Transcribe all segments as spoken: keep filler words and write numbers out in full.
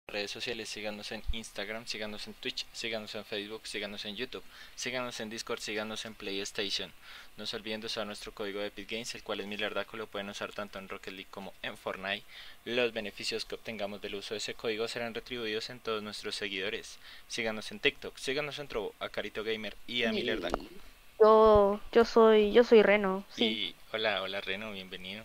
redes sociales, síganos en Instagram, síganos en Twitch, síganos en Facebook, síganos en YouTube, síganos en Discord, síganos en PlayStation. No se olviden de usar nuestro código de Epic Games, el cual es Milardaco, lo pueden usar tanto en Rocket League como en Fortnite. Los beneficios que obtengamos del uso de ese código serán retribuidos en todos nuestros seguidores. Síganos en TikTok, síganos en Trovo, a Carito Gamer y a Milardaco. Y yo, yo soy, yo soy Reno, sí. Y hola, hola Reno, bienvenido.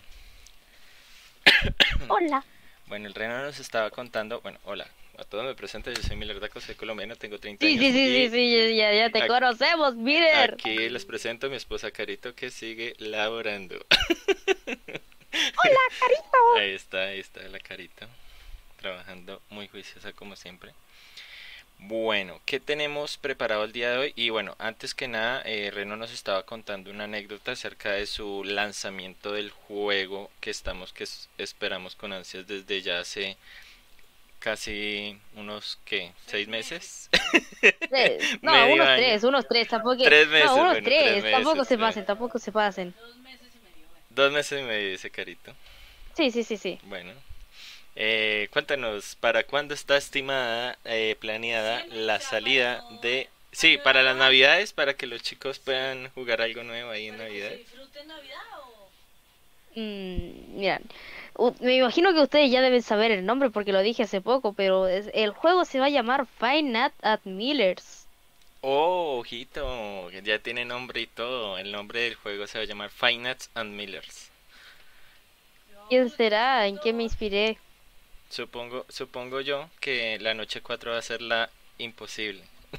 Hola. Bueno, el Reno nos estaba contando, bueno, hola, a todos me presento, yo soy Milardaco, soy colombiano, tengo treinta Sí, años sí, sí, sí, y sí, ya, ya te ac- conocemos, Miller. aquí les presento a mi esposa Carito que sigue laborando. Hola, Carito. Ahí está, ahí está la Carito, trabajando muy juiciosa como siempre. Bueno, ¿qué tenemos preparado el día de hoy? Y bueno, antes que nada, eh, Reno nos estaba contando una anécdota acerca de su lanzamiento del juego que estamos, que es- esperamos con ansias desde ya hace casi unos, ¿qué? ¿Seis meses? Tres. No, Medio unos año. tres, unos tres, tampoco. Tres No, meses, unos bueno, tres tres, tampoco meses, se tres. pasen, tampoco se pasen. Dos meses y medio, dice Carito. Sí, sí, sí, sí. Bueno, eh, cuéntanos, ¿para cuándo está estimada, eh, planeada la salida de... Sí, para las navidades, para que los chicos puedan jugar algo nuevo ahí en Navidad. Mm, mira, u- me imagino que ustedes ya deben saber el nombre porque lo dije hace poco, pero es- el juego se va a llamar Five Nights at Miller's. Oh, ojito, que ya tiene nombre y todo. El nombre del juego se va a llamar Five Nights and Millers. ¿Quién será? ¿En qué me inspiré? Supongo, supongo yo que la noche cuatro va a ser la imposible.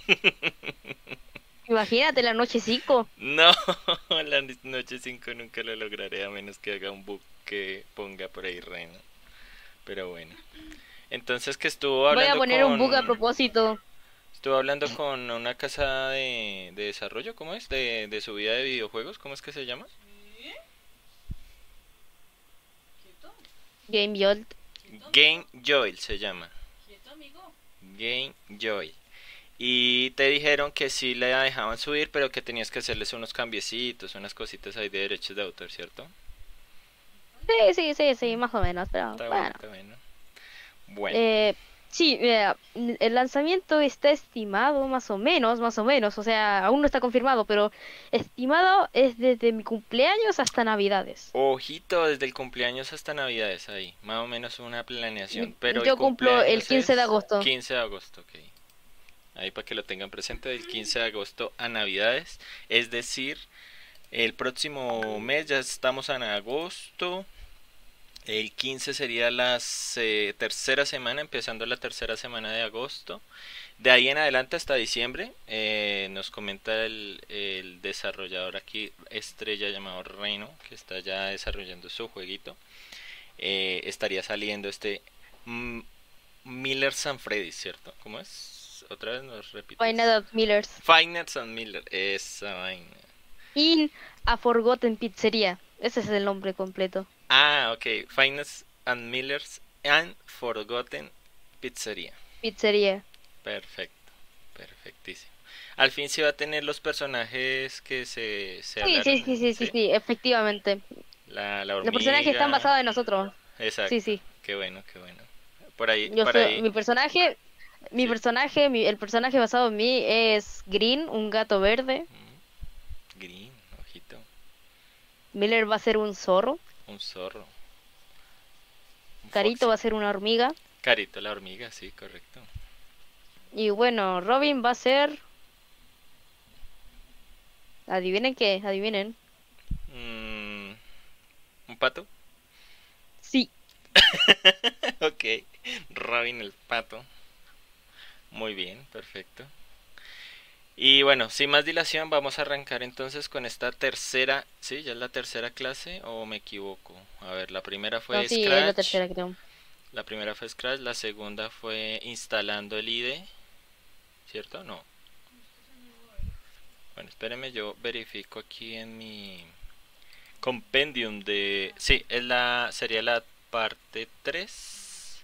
Imagínate la noche cinco. No, la noche cinco nunca lo lograré a menos que haga un bug que ponga por ahí Reno. Pero bueno. Entonces que estuvo Voy a hablando poner un bug a con... propósito. Estuvo hablando con una casa de, de desarrollo, ¿cómo es? De, de subida de videojuegos, ¿cómo es que se llama? Game Jolt. Game Joy se llama. Game Joy. Y te dijeron que sí le dejaban subir, pero que tenías que hacerles unos cambiecitos, unas cositas ahí de derechos de autor, ¿cierto? Sí, sí, sí, sí, más o menos, pero Está bueno, bueno. está bueno. Bueno, Eh, sí, mira, n- el lanzamiento está estimado más o menos, más o menos, o sea, aún no está confirmado, pero estimado es desde mi cumpleaños hasta Navidades. ojito desde el cumpleaños hasta Navidades ahí, más o menos una planeación, Mi- pero el Yo cumplo el cumpleaños quince de es agosto. quince de agosto, ok. Ahí para que lo tengan presente, del quince de agosto a Navidades, es decir, el próximo mes ya estamos en agosto. El quince sería la se- tercera semana, empezando la tercera semana de agosto. De ahí en adelante hasta diciembre, eh, nos comenta el, el desarrollador aquí, estrella llamado Reino, que está ya desarrollando su jueguito. Eh, estaría saliendo este mm, Miller San Freddy, ¿cierto? ¿Cómo es? Otra vez nos repites. Final of Millers. Five Nights at Miller, esa vaina. In a Forgotten Pizzeria. Ese es el nombre completo. Ah, ok. Five Nights at Miller's and Forgotten Pizzeria. Pizzería. Perfecto, perfectísimo. Al fin sí va a tener los personajes que se, se Sí, sí, hablaron, sí, sí, sí, ¿sí? sí, efectivamente. La, la Los personajes están hormiga. basados en nosotros. Sí, Exacto. sí. Qué bueno, qué bueno. Por ahí, Yo por soy, ahí. mi personaje, mi Sí. personaje, mi- el personaje basado en mí es Green, un gato verde. Mm, green, ojito. Miller va a ser un zorro. Un zorro. Un Carito foxy. va a ser una hormiga. Carito la hormiga, sí, correcto. Y bueno, Robin va a ser... Adivinen qué, adivinen. Mm, ¿un pato? Sí. Ok. Robin el pato. Muy bien, perfecto. Y bueno, sin más dilación, vamos a arrancar entonces con esta tercera, ¿sí? ¿Ya es la tercera clase o me equivoco? A ver, la primera No, fue sí, es la Scratch, tercera creo. la primera fue Scratch, la segunda fue instalando el I D E, ¿cierto? No. Bueno, espéreme, yo verifico aquí en mi compendium de... Sí, es la, sería la parte tres.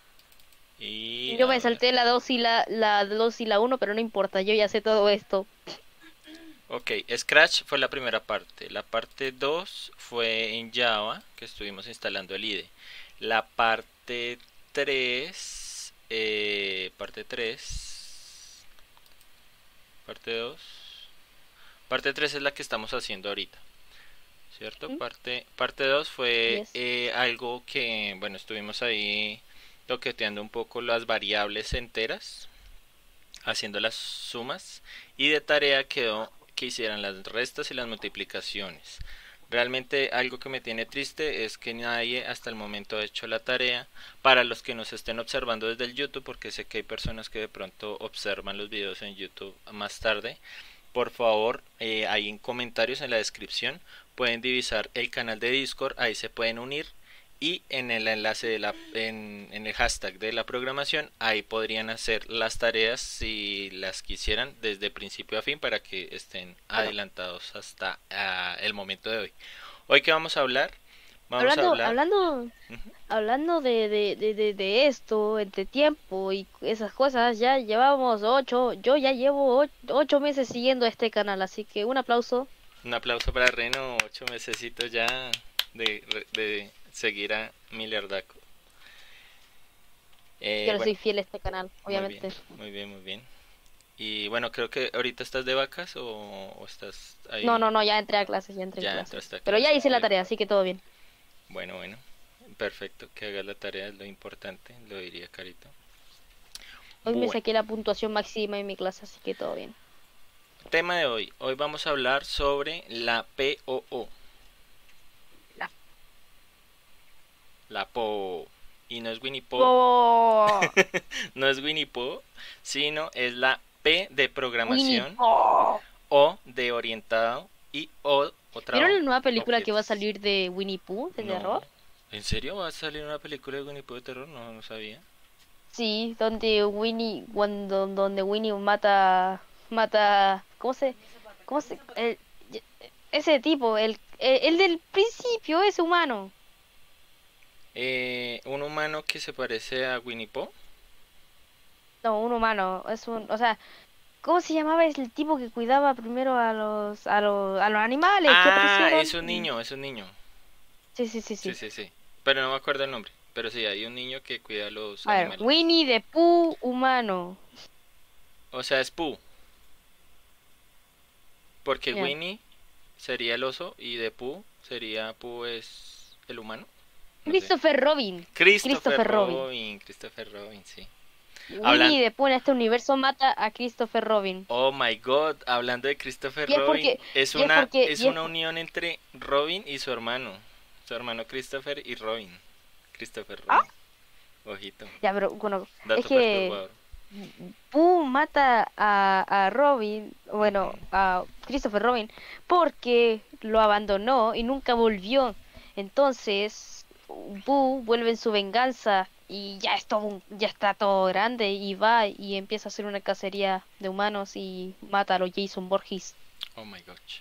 Y Yo a me ver. salté la dos y la, la dos y la uno, pero no importa, yo ya sé todo esto. Ok, Scratch fue la primera parte. La parte dos fue en Java, que estuvimos instalando el I D E. La parte tres eh, parte tres, parte dos. Parte tres es la que estamos haciendo ahorita, ¿cierto? ¿Mm? Parte, parte dos fue Yes. eh, algo que, bueno, estuvimos ahí toqueteando un poco las variables enteras, haciendo las sumas, y de tarea quedó que hicieran las restas y las multiplicaciones. Realmente algo que me tiene triste es que nadie hasta el momento ha hecho la tarea. Para los que nos estén observando desde el YouTube, porque sé que hay personas que de pronto observan los videos en YouTube más tarde, por favor, eh, ahí en comentarios en la descripción pueden divisar el canal de Discord, ahí se pueden unir, y en el enlace de la en, en el hashtag de la programación ahí podrían hacer las tareas si las quisieran desde principio a fin para que estén Bueno, adelantados hasta uh, el momento de hoy. Hoy que vamos a hablar, vamos a hablando, hablar hablando, uh-huh, hablando de, de, de, de, de esto, entre tiempo y esas cosas, ya llevamos ocho, yo ya llevo ocho, ocho meses siguiendo este canal, así que un aplauso. un aplauso para Reno, ocho mesecitos ya de, de seguir a Miliardaco. Yo Eh, le bueno, soy fiel a este canal, muy bien, obviamente. muy bien, muy bien. Y bueno, creo que ahorita estás de vacas o, o estás No, ahí, no, no, ya entré a clases, ya entré en ya clases. entraste a Pero ya clases. hice la De... tarea, así que todo bien. Bueno, bueno, perfecto, que hagas la tarea es lo importante, lo diría Carito. Hoy me Bueno, saqué la puntuación máxima en mi clase, así que todo bien. tema de hoy, hoy vamos a hablar sobre la P O O, La... la P O O, y no es Winnie Pooh, ¡Oh! no es Winnie Pooh, sino es la P de Winnie programación, Pooh. O de orientado y O, otra ¿Vieron O, la nueva película que va a objetos. salir de Winnie Pooh, de No, terror? ¿en serio va a salir una película de Winnie Pooh de terror? No, no sabía. Sí, donde Winnie, cuando, donde Winnie mata, mata, ¿cómo se, cómo se, el- ese tipo, el, el, el del principio, ese humano. Eh, un humano que se parece a Winnie Pooh. No, un humano, es un, o sea, ¿cómo se llamaba? Es el tipo que cuidaba primero a los, a los, a los animales que Ah, aparecieron. es un niño, es un niño. Sí, sí, sí, Sí, sí. sí, sí. Pero no me acuerdo el nombre. Pero sí, hay un niño que cuida a los A ver, animales. Winnie the Pooh humano. O sea, es Pooh. Porque Ya. Winnie sería el oso y de Pooh sería Pooh es el humano. No sé. Christopher Robin. Christopher Christopher Robin. Robin, Christopher Robin, sí. Hablan, Winnie the Pooh en este universo mata a Christopher Robin. oh my God, hablando de Christopher Y es Robin, porque, es y es una porque, es y es, una unión entre Robin y su hermano, su hermano Christopher y Robin. Christopher ah, Robin. Ojito, ya, pero bueno, es dato que perturbador. Pooh mata a, a Robin, bueno, Ujú. a Christopher Robin, porque lo abandonó y nunca volvió. Entonces, Pooh vuelve en su venganza y ya es todo, un- ya está todo grande y va y empieza a hacer una cacería de humanos y mata a los Jason Borges. Oh my gosh.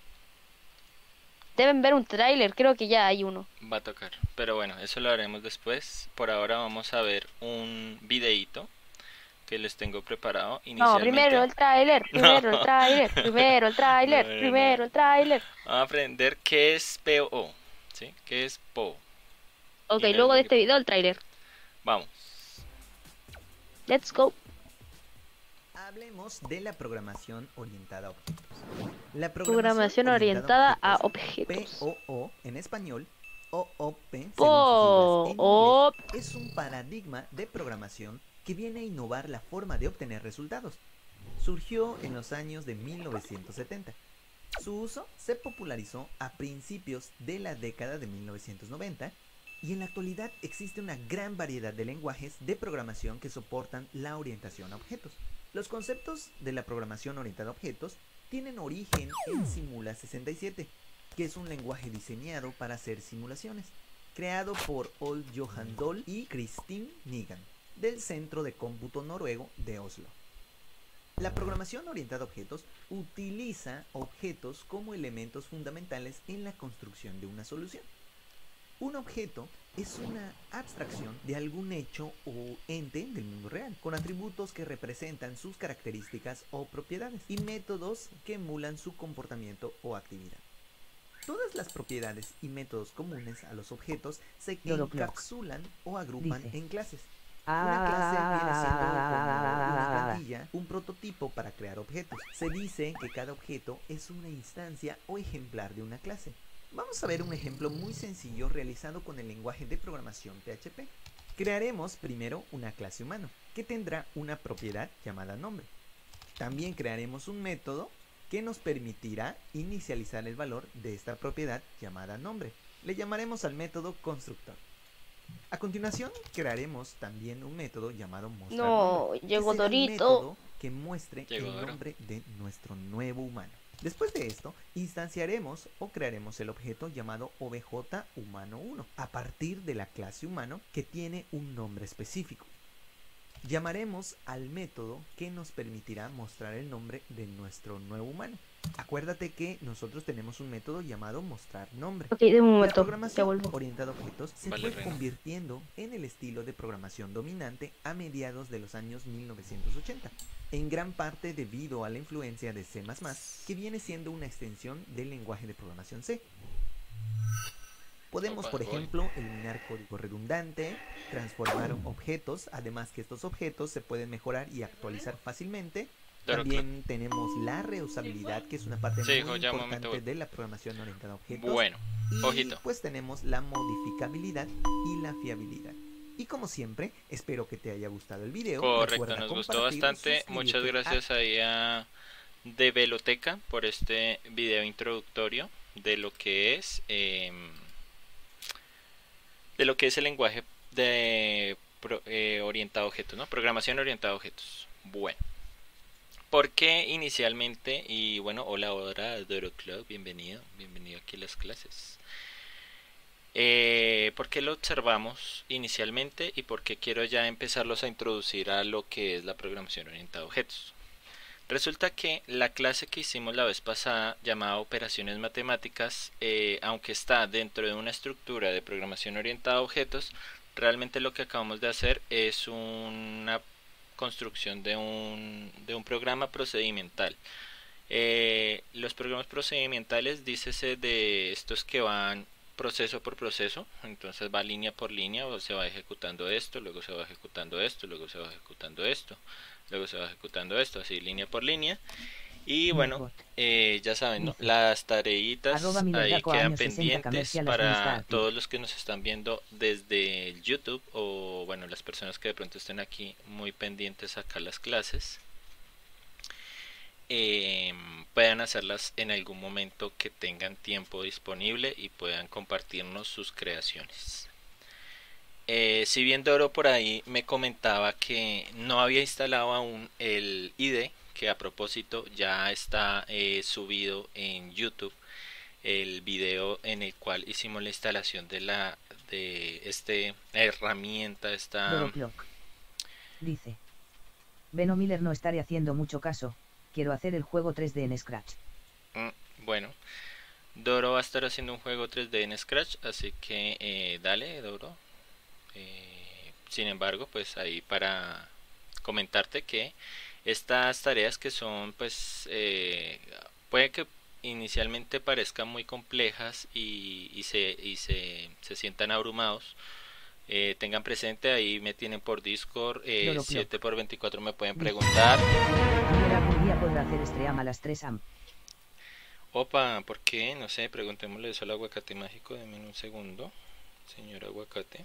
Deben ver un tráiler, creo que ya hay uno. Va a tocar. Pero bueno, eso lo haremos después. Por ahora vamos a ver un videíto que les tengo preparado No, primero inicialmente. el tráiler, No, primero el tráiler, primero el no, tráiler, no, no. primero el tráiler. Vamos a aprender qué es P O O, ¿sí? ¿Qué es P O O? Ok, Y no es luego de Winnie este Pooh. video el tráiler. Vamos. Let's go. Hablemos de la programación orientada a objetos. La programación Programación orientada orientada a a objetos, objetos. P O O en español, o O P según sus siglas Po, en op, inglés, es un paradigma de programación que viene a innovar la forma de obtener resultados. Surgió en los años de mil novecientos setenta. Su uso se popularizó a principios de la década de mil novecientos noventa y en la actualidad existe una gran variedad de lenguajes de programación que soportan la orientación a objetos. Los conceptos de la programación orientada a objetos tienen origen en Simula sesenta y siete, que es un lenguaje diseñado para hacer simulaciones, creado por Ole Johan Dahl y Kristin Nigan, del Centro de Cómputo Noruego de Oslo. La programación orientada a objetos utiliza objetos como elementos fundamentales en la construcción de una solución. Un objeto es una abstracción de algún hecho o ente del mundo real, con atributos que representan sus características o propiedades, y métodos que emulan su comportamiento o actividad. Todas las propiedades y métodos comunes a los objetos se Yolo Clock encapsulan o agrupan dice: en clases. Una clase viene siendo como una plantilla, un prototipo para crear objetos. Se dice que cada objeto es una instancia o ejemplar de una clase. Vamos a ver un ejemplo muy sencillo realizado con el lenguaje de programación P H P. Crearemos primero una clase humano, que tendrá una propiedad llamada nombre. También crearemos un método que nos permitirá inicializar el valor de esta propiedad llamada nombre. Le llamaremos al método constructor. A continuación, crearemos también un método llamado mostrar No, nombre, que llegó será el Dorito. método que muestre Llegó el Doro. nombre de nuestro nuevo humano. Después de esto, instanciaremos o crearemos el objeto llamado obj humano uno a partir de la clase humano que tiene un nombre específico. Llamaremos al método que nos permitirá mostrar el nombre de nuestro nuevo humano. Acuérdate que nosotros tenemos un método llamado mostrar nombre. Ok, de un La momento, ya programación vuelvo. orientada a objetos se Vale, fue Reina. convirtiendo en el estilo de programación dominante a mediados de los años mil novecientos ochenta, en gran parte debido a la influencia de C más más, que viene siendo una extensión del lenguaje de programación C. Podemos, Opa, por voy. ejemplo, eliminar código redundante, transformar objetos, además que estos objetos se pueden mejorar y actualizar fácilmente. Doro, También tenemos la reusabilidad, que es una parte Sí, hijo, muy ya un momento importante voy. de la programación orientada a objetos. Bueno, Y ojito. pues tenemos la modificabilidad y la fiabilidad. Y como siempre, espero que te haya gustado el video. Correcto, Recuerda nos gustó compartir, bastante. Muchas suscribirte a- gracias ahí a de Veloteca por este video introductorio de lo que es em, de lo que es el lenguaje de pro- eh, orientado a objetos, ¿no? Programación orientada a objetos. Bueno, ¿por qué inicialmente? Y bueno, hola, hola, Doro Club, bienvenido, bienvenido aquí a las clases. Eh, ¿por qué lo observamos inicialmente y por qué quiero ya empezarlos a introducir a lo que es la programación orientada a objetos? Resulta que la clase que hicimos la vez pasada, llamada Operaciones Matemáticas, eh, aunque está dentro de una estructura de programación orientada a objetos, realmente lo que acabamos de hacer es una construcción de un, de un programa procedimental. Eh, los programas procedimentales, dícese de estos que van proceso por proceso, entonces va línea por línea, o se va ejecutando esto, luego se va ejecutando esto, luego se va ejecutando esto, luego se va ejecutando esto, así línea por línea. Y bueno, eh, ya saben, ¿no? Las tareitas ahí quedan pendientes para todos los que nos están viendo desde el YouTube, o bueno, las personas que de pronto estén aquí muy pendientes acá las clases. Eh, puedan hacerlas en algún momento que tengan tiempo disponible y puedan compartirnos sus creaciones. Eh, si bien Doro por ahí me comentaba que no había instalado aún el I D E, que a propósito ya está eh, subido en YouTube el video en el cual hicimos la instalación de la de este herramienta, esta Doro Clock. Dice: Beno Miller, no estaré haciendo mucho caso. Quiero hacer el juego tres D en Scratch. Mm, bueno, Doro va a estar haciendo un juego tres D en Scratch, así que eh, dale, Doro. Eh, sin embargo, pues ahí para comentarte que estas tareas que son, pues, eh, puede que inicialmente parezcan muy complejas y, y, se, y se, se sientan abrumados. Eh, tengan presente, ahí me tienen por Discord, eh, Doro siete Clock. por veinticuatro me pueden Dice: preguntar. Miller algún día podrá hacer stream a las tres a m. Opa, ¿por qué? No sé, preguntémosle eso al aguacate mágico, denme un segundo, señor aguacate.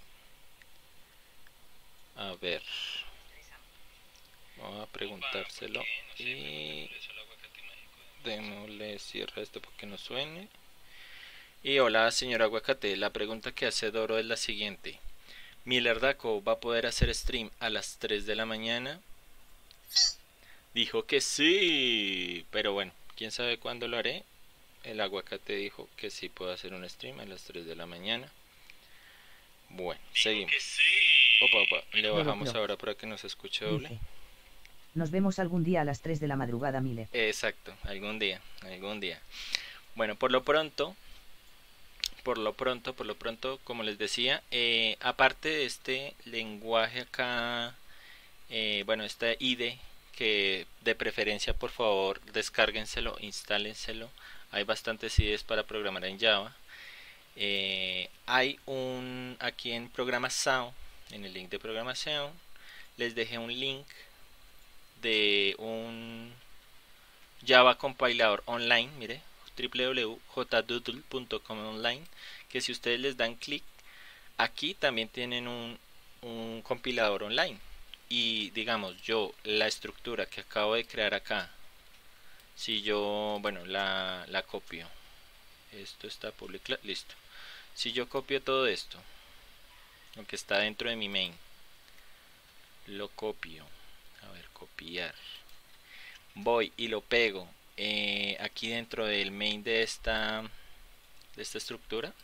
A ver, vamos a preguntárselo y démosle cierre a esto porque no suene. Y hola, señor aguacate, la pregunta que hace Doro es la siguiente: ¿Miller Daco va a poder hacer stream a las tres de la mañana? Dijo que sí, pero bueno, quién sabe cuándo lo haré. El aguacate dijo que sí puedo hacer un stream a las tres de la mañana. Bueno, seguimos. Opa, opa, le bajamos ahora para que nos escuche doble. Dice: Nos vemos algún día a las tres de la madrugada, Miller. Exacto, algún día, algún día. Bueno, por lo pronto, por lo pronto, por lo pronto, como les decía, eh, aparte de este lenguaje acá, eh, bueno, este I D E, que de preferencia por favor descárguenselo, instálenselo. Hay bastantes I D Es para programar en Java. Eh, hay un, aquí en programa Sound, en el link de programación, les dejé un link de un Java compilador online, mire, w w w punto j doodle punto com online, que si ustedes les dan clic aquí también tienen un, un compilador online. Y digamos, yo la estructura que acabo de crear acá, si yo, bueno, la, la copio, esto está publicado, listo. Si yo copio todo esto, lo que está dentro de mi main, lo copio, a ver, copiar, voy y lo pego eh, aquí dentro del main de esta, de esta estructura,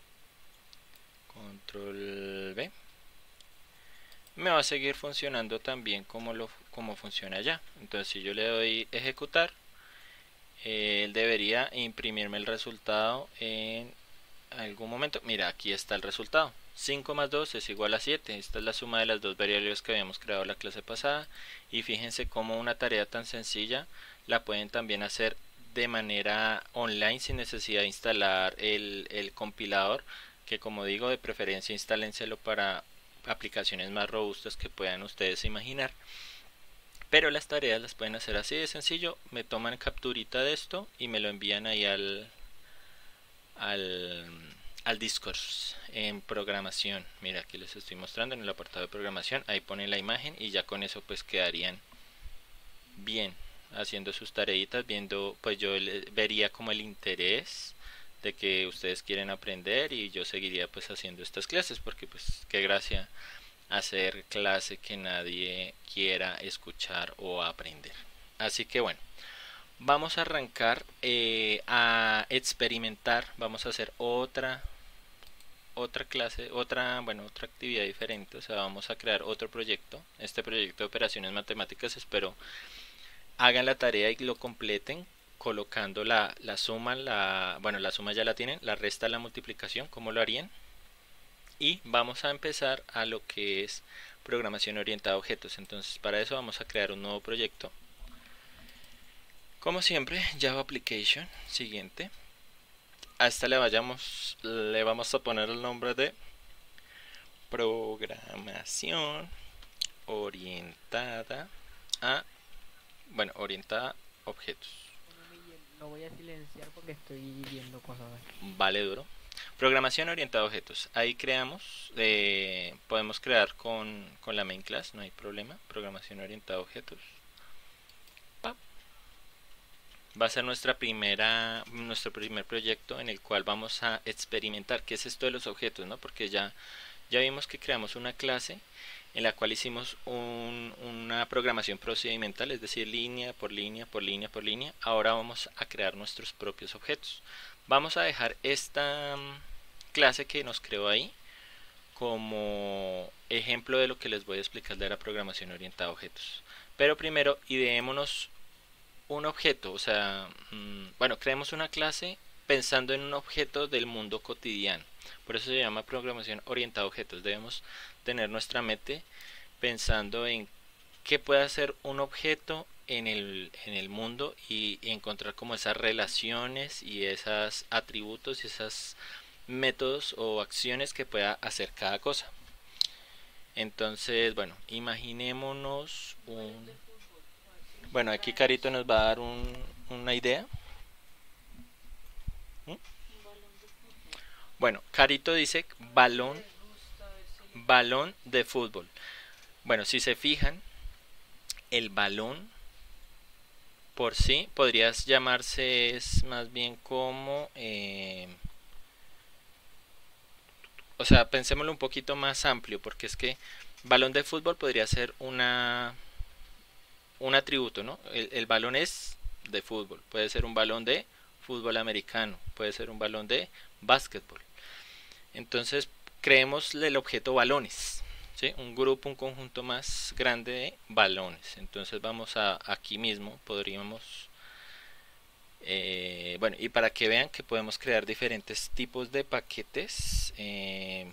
control V, me va a seguir funcionando también como, lo, como funciona allá. Entonces si yo le doy ejecutar, eh, él debería imprimirme el resultado en algún momento. Mira, aquí está el resultado. cinco más dos es igual a siete. Esta es la suma de las dos variables que habíamos creado la clase pasada. Y fíjense cómo una tarea tan sencilla la pueden también hacer de manera online sin necesidad de instalar el, el compilador, que como digo, de preferencia instálenselo para aplicaciones más robustas que puedan ustedes imaginar. Pero las tareas las pueden hacer así de sencillo. Me toman capturita de esto y me lo envían ahí al al, al Discord en programación. Mira, aquí les estoy mostrando en el apartado de programación. Ahí ponen la imagen y ya con eso pues quedarían bien haciendo sus tareitas, viendo, pues yo vería como el interés de que ustedes quieren aprender y yo seguiría pues haciendo estas clases, porque pues qué gracia hacer clase que nadie quiera escuchar o aprender. Así que bueno, vamos a arrancar eh, a experimentar. Vamos a hacer otra otra clase, otra, bueno, otra actividad diferente. O sea, vamos a crear otro proyecto. Este proyecto de operaciones matemáticas, espero hagan la tarea y lo completen colocando la, la suma, la, bueno, la suma ya la tienen, la resta, la multiplicación, ¿cómo lo harían? Y vamos a empezar a lo que es programación orientada a objetos. Entonces para eso vamos a crear un nuevo proyecto. Como siempre, Java Application, siguiente. A esta le vayamos, le vamos a poner el nombre de programación orientada a, bueno, orientada a objetos. Lo voy a silenciar porque estoy viendo cosas. Vale, duro. Programación orientada a objetos. Ahí creamos, eh, podemos crear con, con la main class, no hay problema. Programación orientada a objetos. ¡Pap! Va a ser nuestra primera, nuestro primer proyecto en el cual vamos a experimentar qué es esto de los objetos, ¿no? Porque ya, ya vimos que creamos una clase en la cual hicimos un, una programación procedimental, es decir, línea por línea, por línea, por línea. Ahora vamos a crear nuestros propios objetos. Vamos a dejar esta clase que nos creó ahí como ejemplo de lo que les voy a explicar de la programación orientada a objetos. Pero primero ideémonos un objeto, o sea, mmm, bueno, creemos una clase pensando en un objeto del mundo cotidiano. Por eso se llama programación orientada a objetos. Debemos tener nuestra mente pensando en qué puede hacer un objeto en el, en el mundo y, y encontrar como esas relaciones y esos atributos y esos métodos o acciones que pueda hacer cada cosa. Entonces, bueno, imaginémonos un... Bueno, aquí Carito nos va a dar un, una idea. ¿Mm? Bueno, Carito dice balón, balón de fútbol. Bueno, si se fijan, el balón por sí podría llamarse es más bien como... Eh, o sea, pensémoslo un poquito más amplio, porque es que balón de fútbol podría ser una... un atributo, ¿no? El, el balón es de fútbol, puede ser un balón de fútbol americano, puede ser un balón de básquetbol. Entonces creemos el objeto balones, ¿sí? Un grupo, un conjunto más grande de balones. Entonces vamos a aquí mismo, podríamos, eh, bueno, y para que vean que podemos crear diferentes tipos de paquetes, eh,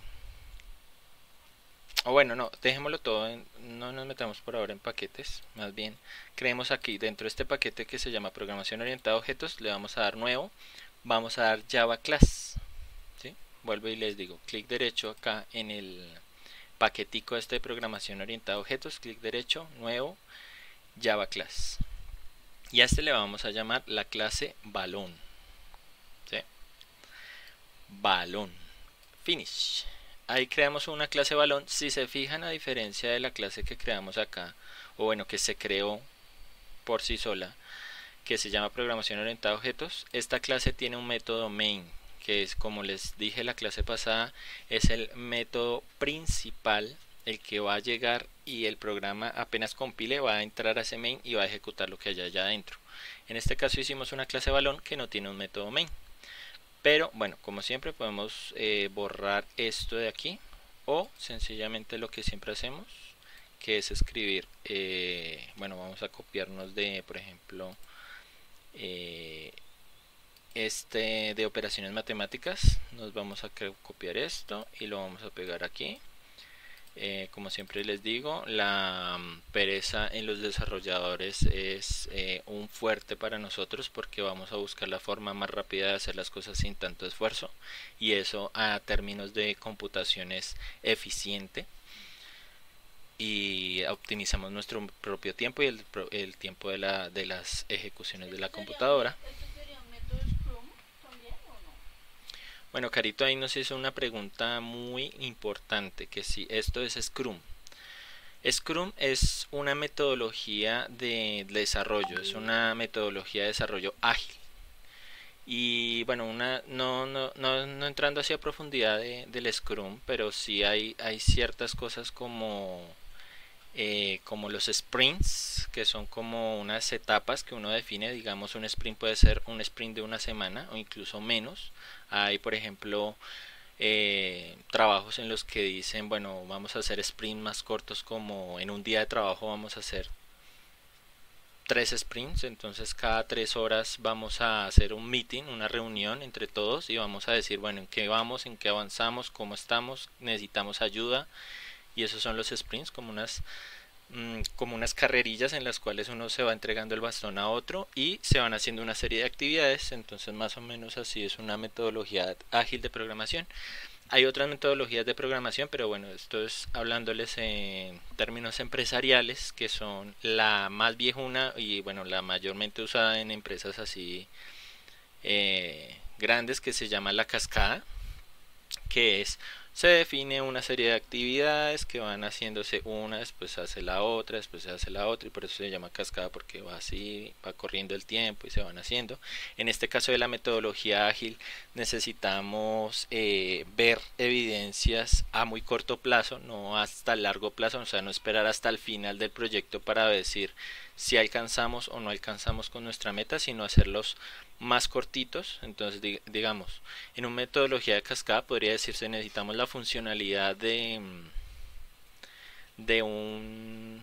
o bueno, no, dejémoslo todo, en, no nos metamos por ahora en paquetes, más bien creemos aquí dentro de este paquete que se llama programación orientada a objetos, le vamos a dar nuevo, vamos a dar Java Class, ¿sí? Vuelvo y les digo, clic derecho acá en el paquetico este de programación orientada a objetos, clic derecho, nuevo, Java Class. Y a este le vamos a llamar la clase balón. ¿Sí? Balón. Finish. Ahí creamos una clase balón. Si se fijan, a diferencia de la clase que creamos acá, o bueno, que se creó por sí sola, que se llama programación orientada a objetos, esta clase tiene un método main, que es, como les dije la clase pasada, es el método principal, el que va a llegar y el programa apenas compile va a entrar a ese main y va a ejecutar lo que haya allá adentro. En este caso hicimos una clase balón que no tiene un método main. Pero bueno, como siempre podemos eh, borrar esto de aquí, o sencillamente lo que siempre hacemos, que es escribir, eh, bueno, vamos a copiarnos de, por ejemplo, eh, este de operaciones matemáticas. Nos vamos a copiar esto y lo vamos a pegar aquí. Eh, como siempre les digo, la pereza en los desarrolladores es eh, un fuerte para nosotros, porque vamos a buscar la forma más rápida de hacer las cosas sin tanto esfuerzo, y eso a términos de computación es eficiente, y optimizamos nuestro propio tiempo y el, el tiempo de, la, de las ejecuciones de la computadora. Bueno, Carito ahí nos hizo una pregunta muy importante, que si esto es Scrum. Scrum es una metodología de desarrollo, es una metodología de desarrollo ágil. Y bueno, una, no, no, no, no entrando hacia profundidad de, del Scrum, pero sí hay, hay ciertas cosas como, eh, como los sprints, que son como unas etapas que uno define. Digamos, un sprint puede ser un sprint de una semana o incluso menos. Hay, por ejemplo, eh, trabajos en los que dicen, bueno, vamos a hacer sprints más cortos, como en un día de trabajo vamos a hacer tres sprints, entonces cada tres horas vamos a hacer un meeting, una reunión entre todos, y vamos a decir, bueno, en qué vamos, en qué avanzamos, cómo estamos, necesitamos ayuda. Y esos son los sprints, como unas como unas carrerillas en las cuales uno se va entregando el bastón a otro y se van haciendo una serie de actividades. Entonces más o menos así es una metodología ágil de programación. Hay otras metodologías de programación, pero bueno, esto es hablándoles en términos empresariales, que son la más viejuna y bueno, la mayormente usada en empresas así eh, grandes, que se llama la cascada, que es, se define una serie de actividades que van haciéndose una, después se hace la otra, después se hace la otra, y por eso se llama cascada, porque va así, va corriendo el tiempo y se van haciendo. En este caso de la metodología ágil necesitamos eh, ver evidencias a muy corto plazo, no hasta largo plazo, o sea, no esperar hasta el final del proyecto para decir si alcanzamos o no alcanzamos con nuestra meta, sino hacerlos más cortitos. Entonces, digamos, en una metodología de cascada podría decirse, necesitamos la funcionalidad de de un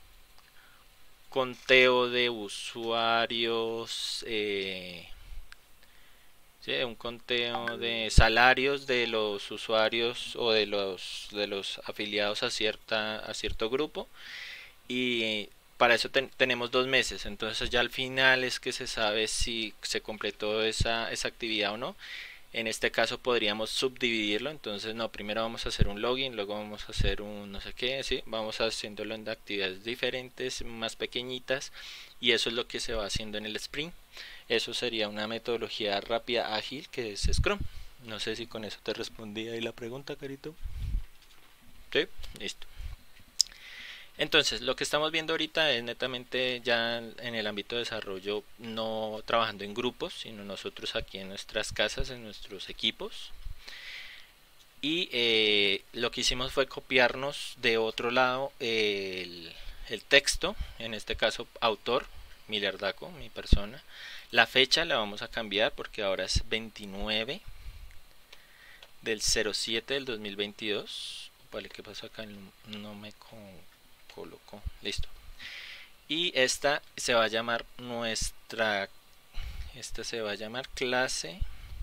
conteo de usuarios, eh, ¿sí? un conteo de salarios de los usuarios o de los de los afiliados a cierta a cierto grupo, y para eso ten, tenemos dos meses. Entonces ya al final es que se sabe si se completó esa, esa actividad o no. En este caso podríamos subdividirlo. Entonces no, primero vamos a hacer un login, luego vamos a hacer un no sé qué, ¿sí? Vamos haciéndolo en actividades diferentes, más pequeñitas, y eso es lo que se va haciendo en el sprint. Eso sería una metodología rápida ágil, que es Scrum. No sé si con eso te respondí ahí la pregunta, Carito. Sí, listo. Entonces, lo que estamos viendo ahorita es netamente ya en el ámbito de desarrollo, no trabajando en grupos, sino nosotros aquí en nuestras casas, en nuestros equipos. Y eh, lo que hicimos fue copiarnos de otro lado el, el texto, en este caso autor, Miller Daco, mi persona. La fecha la vamos a cambiar porque ahora es veintinueve del cero siete del dos mil veintidós. Vale, ¿qué pasó acá? No me con... colocó, listo. Y esta se va a llamar nuestra esta se va a llamar clase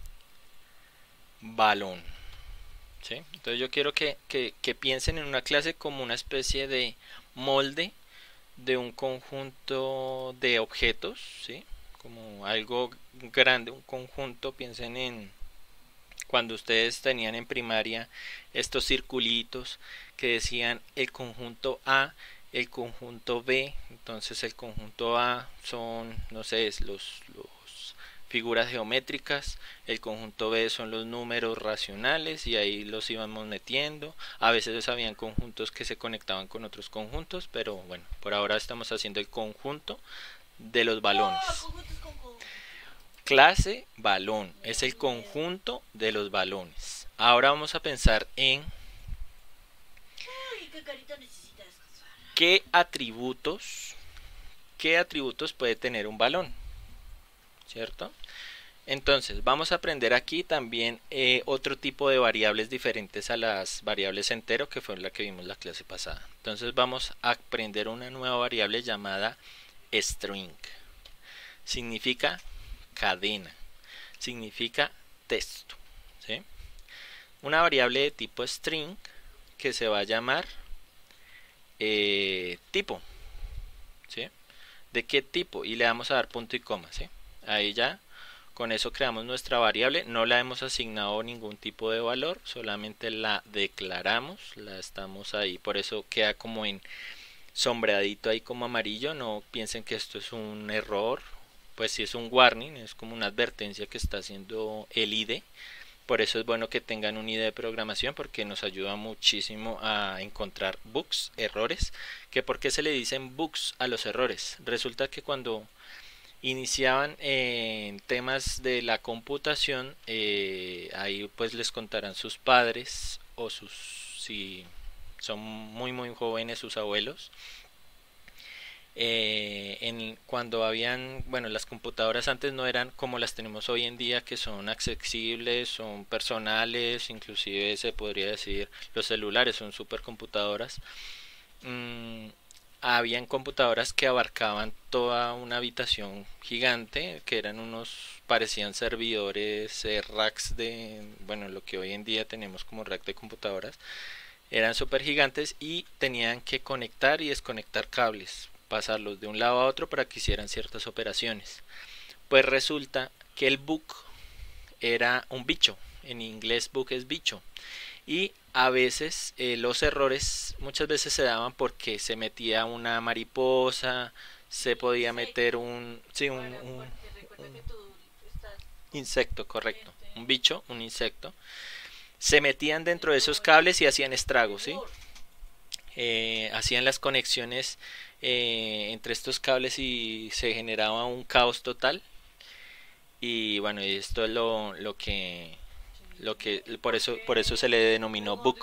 balón, ¿sí? Entonces yo quiero que, que, que piensen en una clase como una especie de molde de un conjunto de objetos, ¿sí? Como algo grande, un conjunto. Piensen en cuando ustedes tenían en primaria estos circulitos que decían el conjunto A, el conjunto B. Entonces el conjunto A son, no sé, es los, los figuras geométricas, el conjunto B son los números racionales y ahí los íbamos metiendo. A veces habían conjuntos que se conectaban con otros conjuntos, pero bueno, por ahora estamos haciendo el conjunto de los balones. Clase balón es el conjunto de los balones. Ahora vamos a pensar en qué atributos qué atributos puede tener un balón, ¿cierto? Entonces vamos a aprender aquí también eh, otro tipo de variables diferentes a las variables entero, que fue la que vimos la clase pasada. Entonces vamos a aprender una nueva variable llamada string. Significa cadena, significa texto, ¿sí? Una variable de tipo string que se va a llamar eh, tipo, ¿sí? ¿De qué tipo? Y le vamos a dar punto y coma, ¿sí? Ahí ya, con eso creamos nuestra variable. No la hemos asignado ningún tipo de valor, solamente la declaramos, la estamos ahí, por eso queda como en sombreadito ahí como amarillo. No piensen que esto es un error, pues si es un warning, es como una advertencia que está haciendo el I D E. Por eso es bueno que tengan un I D E de programación, porque nos ayuda muchísimo a encontrar bugs, errores. ¿Que por qué se le dicen bugs a los errores? Resulta que cuando iniciaban en eh, temas de la computación, eh, ahí pues les contarán sus padres o sus, si son muy muy jóvenes, sus abuelos. Eh, en, cuando habían, bueno, las computadoras antes no eran como las tenemos hoy en día, que son accesibles, son personales, inclusive se podría decir los celulares son supercomputadoras. Mm, habían computadoras que abarcaban toda una habitación gigante, que eran unos, parecían servidores, eh, racks de, bueno, lo que hoy en día tenemos como rack de computadoras. Eran super gigantes y tenían que conectar y desconectar cables, pasarlos de un lado a otro para que hicieran ciertas operaciones. Pues resulta que el bug era un bicho, en inglés bug es bicho, y a veces eh, los errores muchas veces se daban porque se metía una mariposa, se podía meter un, sí, un, un, un insecto, correcto, un bicho, un insecto, se metían dentro de esos cables y hacían estragos, ¿sí? Eh, hacían las conexiones eh, entre estos cables y se generaba un caos total. Y bueno, esto es lo, lo que lo que por eso por eso se le denominó bug.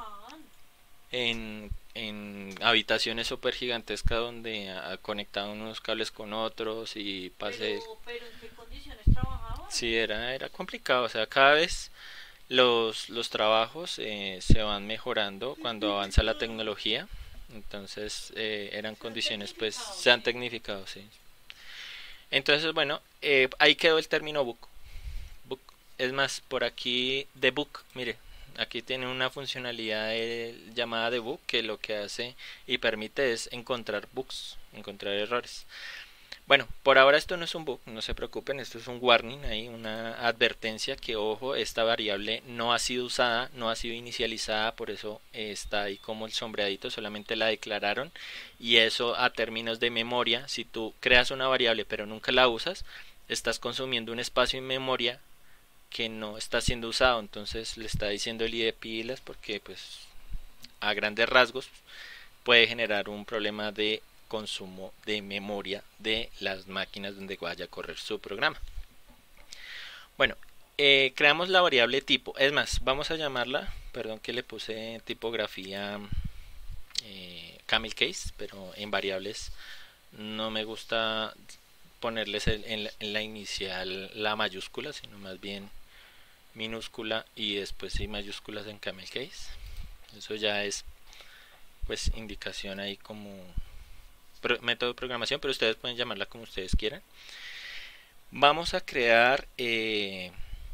En, en habitaciones super gigantescas donde a, conectaban unos cables con otros y pase. Pero, pero ¿en qué condiciones trabajaban? Sí, era era complicado, o sea, cada vez los los trabajos eh, se van mejorando cuando avanza la tecnología. Entonces eh, eran condiciones, pues se han tecnificado, sí. Entonces bueno, eh, ahí quedó el término bug. Bug. Es más, por aquí debug, mire, aquí tiene una funcionalidad de, llamada debug, que lo que hace y permite es encontrar bugs, encontrar errores. Bueno, por ahora esto no es un bug, no se preocupen, esto es un warning, ahí una advertencia que, ojo, esta variable no ha sido usada, no ha sido inicializada, por eso eh, está ahí como el sombreadito, solamente la declararon. Y eso a términos de memoria, si tú creas una variable pero nunca la usas, estás consumiendo un espacio en memoria que no está siendo usado. Entonces le está diciendo el I D E pilas, porque pues a grandes rasgos puede generar un problema de consumo de memoria de las máquinas donde vaya a correr su programa. Bueno, eh, creamos la variable tipo. Es más, vamos a llamarla, perdón que le puse tipografía eh, camel case, pero en variables no me gusta ponerles el, en, la, en la inicial la mayúscula, sino más bien minúscula y después sí mayúsculas en camel case. Eso ya es pues indicación ahí como método de programación, pero ustedes pueden llamarla como ustedes quieran. Vamos a crear eh,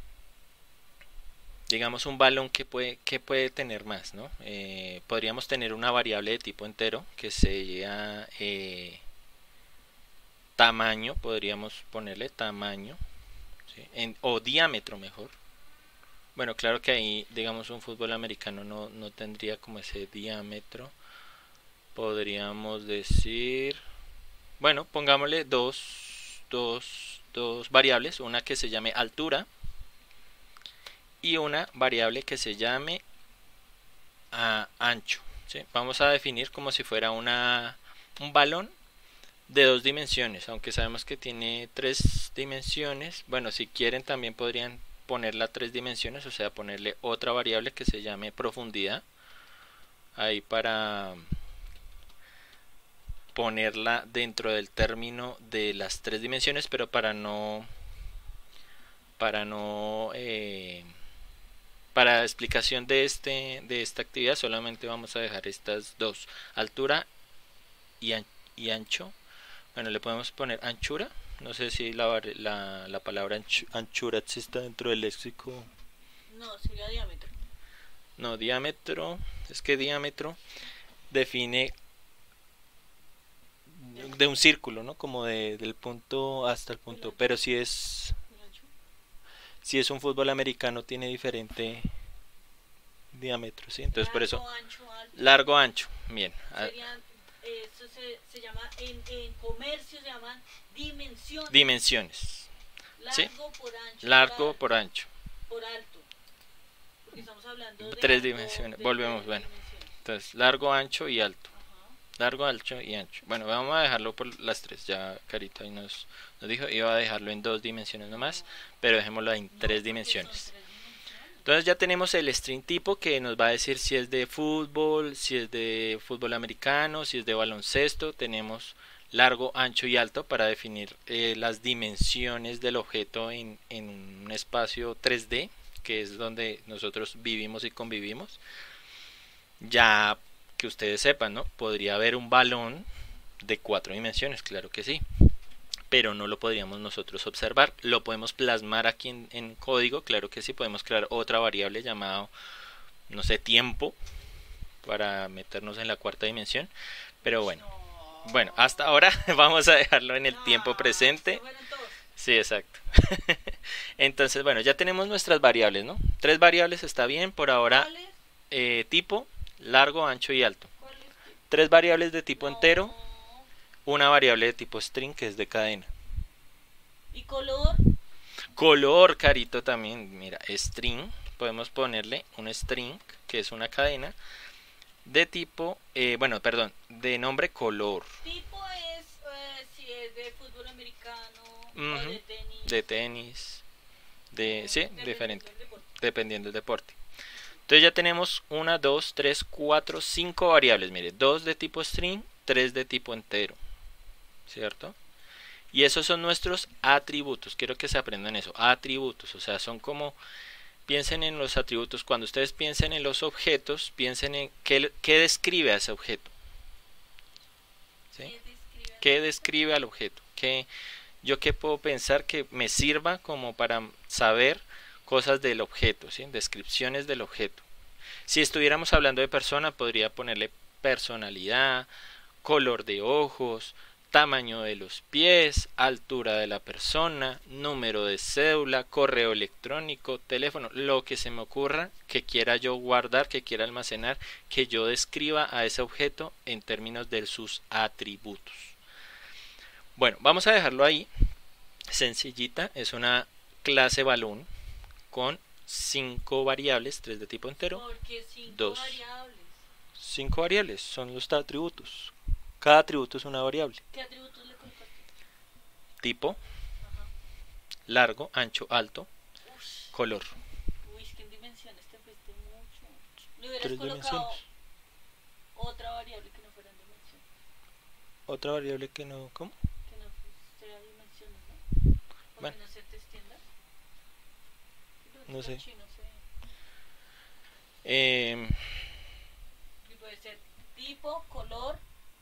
digamos un balón que puede, que puede tener más, ¿no? Eh, podríamos tener una variable de tipo entero que sea eh, tamaño, podríamos ponerle tamaño, ¿sí? En, o diámetro mejor, Bueno, claro que ahí, digamos, un fútbol americano no, no tendría como ese diámetro. Podríamos decir, bueno, pongámosle dos, dos, dos variables, una que se llame altura y una variable que se llame a ancho, ¿sí? Vamos a definir como si fuera una, un balón de dos dimensiones, aunque sabemos que tiene tres dimensiones. Bueno, si quieren también podrían ponerla a tres dimensiones, o sea, ponerle otra variable que se llame profundidad ahí para ponerla dentro del término de las tres dimensiones, pero para no para no eh, para explicación de este de esta actividad solamente vamos a dejar estas dos, altura y, an y ancho. Bueno, le podemos poner anchura. No sé si la, la, la palabra anch anchura existe dentro del léxico. No, sería diámetro. No, diámetro. Es que diámetro define de un círculo, ¿no? Como de, del punto hasta el punto. Pero si es si es un fútbol americano tiene diferente diámetro, ¿sí? Entonces largo, por eso ancho, alto. Largo, ancho. Bien. Serían, eso se, se llama en, en comercio se llaman dimensiones. Dimensiones. Largo ¿sí? por ancho. Largo por, por ancho. Por alto. Porque estamos hablando de tres alto, dimensiones. De Volvemos, tres bueno. dimensiones. Entonces, largo, ancho y alto. Ajá. Largo, ancho y ancho. Bueno, vamos a dejarlo por las tres. Ya Carita ahí nos, nos dijo, iba a dejarlo en dos dimensiones nomás, pero dejémoslo en no, tres dimensiones. Entonces ya tenemos el string tipo que nos va a decir si es de fútbol, si es de fútbol americano, si es de baloncesto. Tenemos largo, ancho y alto para definir eh, las dimensiones del objeto en, en un espacio tres D, que es donde nosotros vivimos y convivimos. Ya que ustedes sepan, ¿no? Podría haber un balón de cuatro dimensiones, claro que sí, pero no lo podríamos nosotros observar. Lo podemos plasmar aquí en, en código, claro que sí. Podemos crear otra variable llamada, no sé, tiempo, para meternos en la cuarta dimensión. Pero bueno, bueno, hasta ahora vamos a dejarlo en el tiempo presente. Sí, exacto. Entonces, bueno, ya tenemos nuestras variables, ¿no? Tres variables está bien por ahora. Eh, tipo, largo, ancho y alto. Tres variables de tipo entero. Una variable de tipo string que es de cadena. ¿Y color? Color, Carito, también. Mira, string. Podemos ponerle un string, que es una cadena, de tipo, eh, bueno, perdón, de nombre color. Tipo es, eh, si es de fútbol americano, uh-huh. o de tenis. De tenis. De, sí, dependiendo diferente. Del deporte. Dependiendo del deporte. Entonces ya tenemos una, dos, tres, cuatro, cinco variables. Mire, dos de tipo string, tres de tipo entero. ¿Cierto? Y esos son nuestros atributos. Quiero que se aprendan eso. Atributos. O sea, son como... Piensen en los atributos. Cuando ustedes piensen en los objetos, piensen en qué, qué describe a ese objeto. ¿Sí? ¿Qué describe, ¿Qué describe al objeto? ¿Qué, yo qué puedo pensar que me sirva como para saber cosas del objeto, ¿sí? Descripciones del objeto. Si estuviéramos hablando de persona, podría ponerle personalidad, color de ojos, tamaño de los pies, altura de la persona, número de cédula, correo electrónico, teléfono, lo que se me ocurra que quiera yo guardar, que quiera almacenar, que yo describa a ese objeto en términos de sus atributos. Bueno, vamos a dejarlo ahí, sencillita, es una clase balloon con cinco variables, tres de tipo entero, ¿Por qué cinco dos. variables? Cinco variables son los atributos. Cada atributo es una variable. ¿Qué atributos le colocaste? Tipo, Ajá. largo, ancho, alto, Ush. color. Uy, es que en dimensiones te fuiste mucho. Le hubieras Tres colocado dimensiones. otra variable que no fuera en dimensiones. Otra variable que no... ¿Cómo? Que no sea dimensiones, ¿no? Para Bueno. que no se te extienda. No sé. Chino, sé. Eh, Y puede ser tipo, color.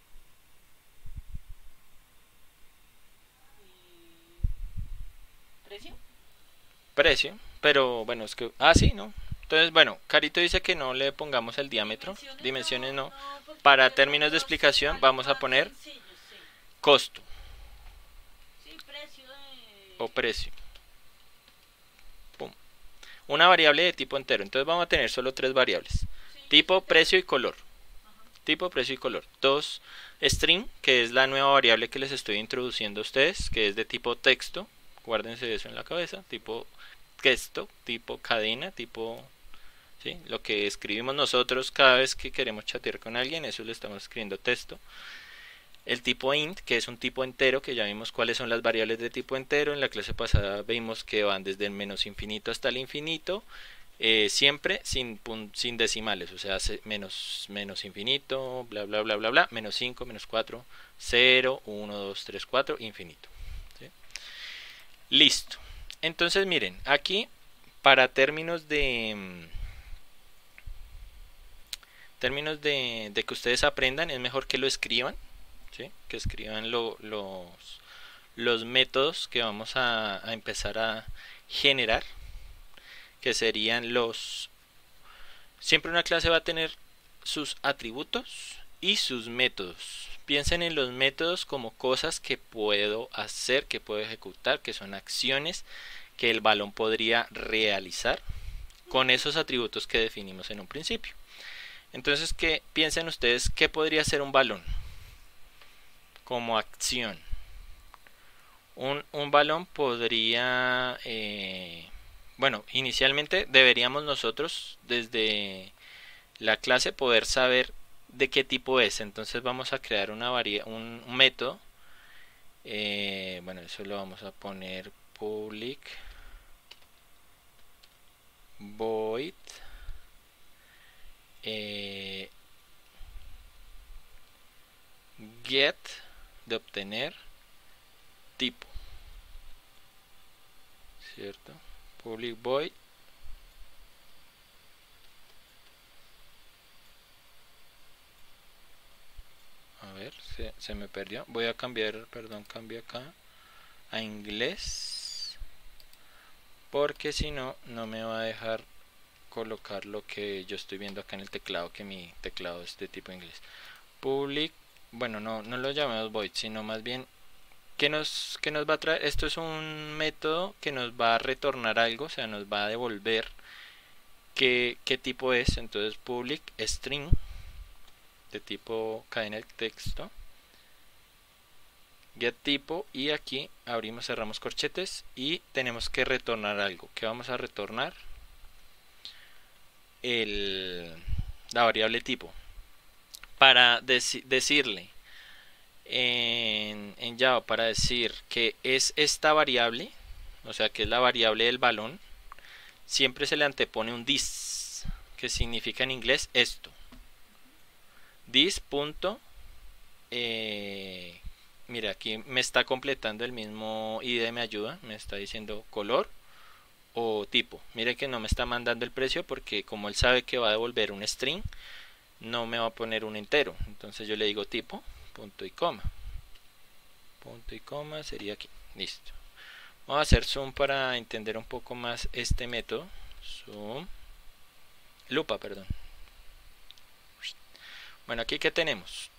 ¿Precio? precio, pero bueno, es que... Ah, sí, ¿no? Entonces, bueno, Carito dice que no le pongamos el diámetro. Dimensiones, Dimensiones no. no Para términos de explicación vamos a poner sencillo, sí. costo Sí, precio de... o precio. Pum. una variable de tipo entero. Entonces vamos a tener solo tres variables. Tipo, precio y color. Tipo, precio y color. Dos, string, que es la nueva variable que les estoy introduciendo a ustedes, que es de tipo texto. Guárdense eso en la cabeza. Tipo texto, tipo cadena, tipo... ¿sí? Lo que escribimos nosotros cada vez que queremos chatear con alguien, eso le estamos escribiendo texto. El tipo int, que es un tipo entero, que ya vimos cuáles son las variables de tipo entero. En la clase pasada vimos que van desde el menos infinito hasta el infinito, eh, siempre sin, sin decimales, o sea, menos, menos infinito, bla bla bla bla bla, menos cinco, menos cuatro, cero, uno, dos, tres, cuatro, infinito. ¿Sí? Listo. Entonces miren, aquí para términos de... términos de, de que ustedes aprendan, es mejor que lo escriban, ¿sí? Que escriban lo, los, los métodos que vamos a, a empezar a generar, que serían los... Siempre una clase va a tener sus atributos y sus métodos. Piensen en los métodos como cosas que puedo hacer, que puedo ejecutar, que son acciones que el balón podría realizar con esos atributos que definimos en un principio. Entonces, ¿qué piensen ustedes qué podría ser un balón como acción? Un, un balón podría, eh, bueno, inicialmente deberíamos nosotros desde la clase poder saber de qué tipo es. Entonces vamos a crear una varia, un, un método. Eh, bueno, eso lo vamos a poner public void eh, get de obtener tipo, cierto, public void a ver, se, se me perdió, voy a cambiar, perdón, cambio acá a inglés porque si no, no me va a dejar colocar lo que yo estoy viendo acá en el teclado, que mi teclado es de tipo inglés. Public, bueno, no, no lo llamemos void, sino más bien ¿qué nos, qué nos va a traer? Esto es un método que nos va a retornar algo, o sea, nos va a devolver qué, qué tipo es. Entonces public string de tipo cadena de texto, get tipo, y aquí abrimos, cerramos corchetes y tenemos que retornar algo. ¿Qué vamos a retornar? El, la variable tipo. Para deci decirle en, en Java, para decir que es esta variable, o sea que es la variable del balón, siempre se le antepone un this, que significa en inglés esto. This punto eh, mira, aquí me está completando el mismo I D E, me ayuda, me está diciendo color o tipo. Mire que no me está mandando el precio porque como él sabe que va a devolver un string, no me va a poner un entero. Entonces yo le digo tipo, punto y coma. Punto y coma sería aquí. Listo. Vamos a hacer zoom para entender un poco más este método. Zoom. Lupa, perdón. Bueno, aquí ¿qué tenemos?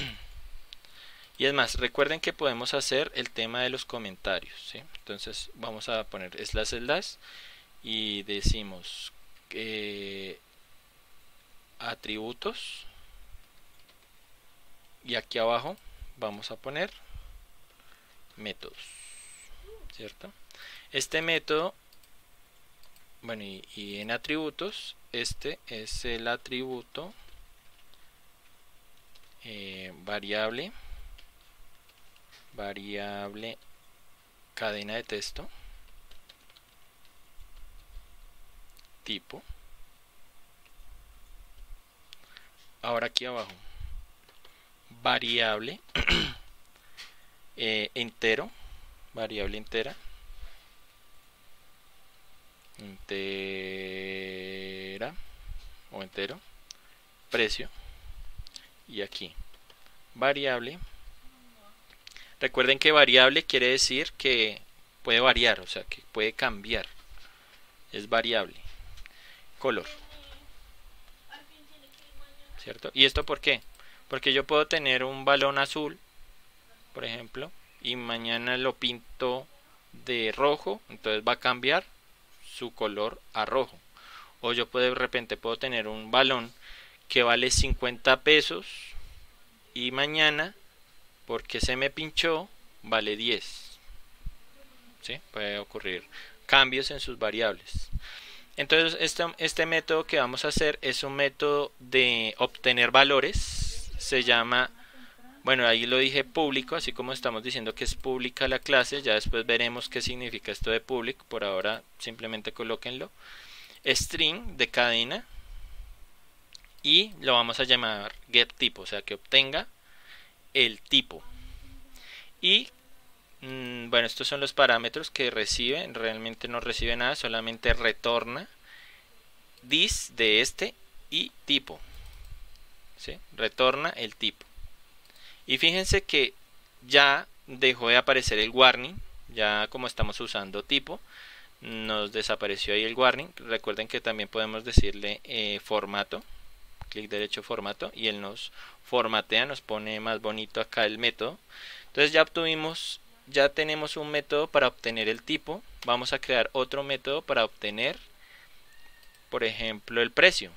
Y es más, recuerden que podemos hacer el tema de los comentarios, ¿sí? Entonces vamos a poner slash slash y decimos que atributos, y aquí abajo vamos a poner métodos, ¿cierto? Este método, bueno, y, y en atributos, este es el atributo eh, variable variable cadena de texto tipo. Ahora aquí abajo variable eh, entero, variable entera entera o entero, precio, y aquí variable. Recuerden que variable quiere decir que puede variar, o sea que puede cambiar, es variable. Color, ¿cierto? ¿Y esto por qué? Porque yo puedo tener un balón azul, por ejemplo, y mañana lo pinto de rojo, entonces va a cambiar su color a rojo. O yo puedo, de repente puedo tener un balón que vale cincuenta pesos y mañana, porque se me pinchó, vale diez. ¿Sí? Puede ocurrir cambios en sus variables. Entonces este, este método que vamos a hacer es un método de obtener valores. Se llama, bueno, ahí lo dije público, así como estamos diciendo que es pública la clase. Ya después veremos qué significa esto de public. Por ahora simplemente colóquenlo. String de cadena. Y lo vamos a llamar getTypo, o sea que obtenga el tipo. Y bueno, estos son los parámetros que recibe. Realmente no recibe nada, solamente retorna this de este y tipo. ¿Sí? Retorna el tipo. Y fíjense que ya dejó de aparecer el warning. Ya como estamos usando tipo, nos desapareció ahí el warning. Recuerden que también podemos decirle eh, formato. Clic derecho formato y él nos formatea, nos pone más bonito acá el método. Entonces ya obtuvimos, ya tenemos un método para obtener el tipo. Vamos a crear otro método para obtener, por ejemplo, el precio.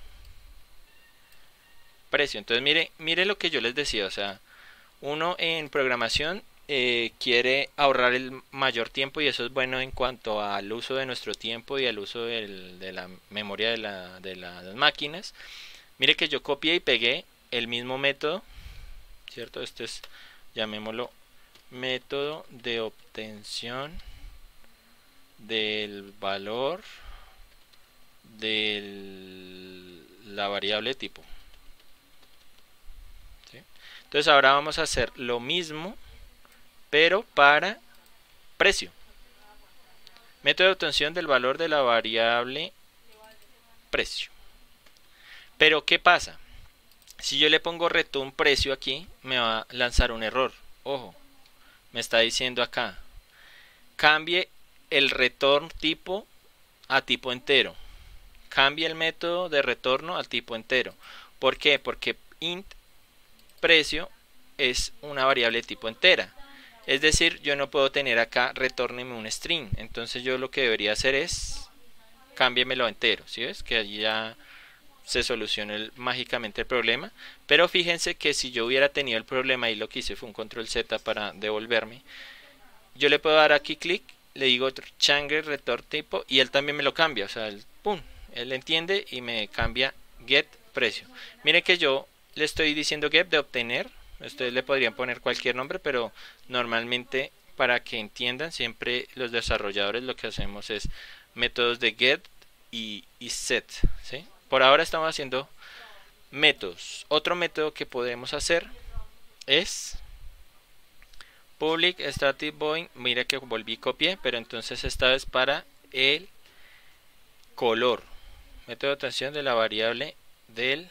Precio. Entonces mire, mire lo que yo les decía, o sea, uno en programación eh, quiere ahorrar el mayor tiempo, y eso es bueno en cuanto al uso de nuestro tiempo y al uso del, de la memoria de, la, de las máquinas. Mire que yo copié y pegué el mismo método, ¿cierto? Este es, llamémoslo, método de obtención del valor de la variable tipo. ¿Sí? Entonces ahora vamos a hacer lo mismo, pero para precio. Método de obtención del valor de la variable precio. Pero ¿qué pasa? Si yo le pongo return precio aquí, me va a lanzar un error. Ojo, me está diciendo acá, cambie el return tipo a tipo entero. Cambie el método de retorno al tipo entero. ¿Por qué? Porque int precio es una variable de tipo entera. Es decir, yo no puedo tener acá retórneme un string. Entonces yo lo que debería hacer es cámbiemelo a entero. ¿Sí ves? Que allí ya se soluciona el, mágicamente el problema. Pero fíjense que si yo hubiera tenido el problema y lo que hice fue un control Z para devolverme, yo le puedo dar aquí clic, le digo change return tipo y él también me lo cambia, o sea, el, pum, él entiende y me cambia get precio. Miren que yo le estoy diciendo get de obtener, ustedes le podrían poner cualquier nombre, pero normalmente para que entiendan siempre los desarrolladores lo que hacemos es métodos de get y, y set, ¿sí? Por ahora estamos haciendo métodos. Otro método que podemos hacer es public static void. Mira que volví y copié, pero entonces esta vez para el color. Método de obtención de la variable del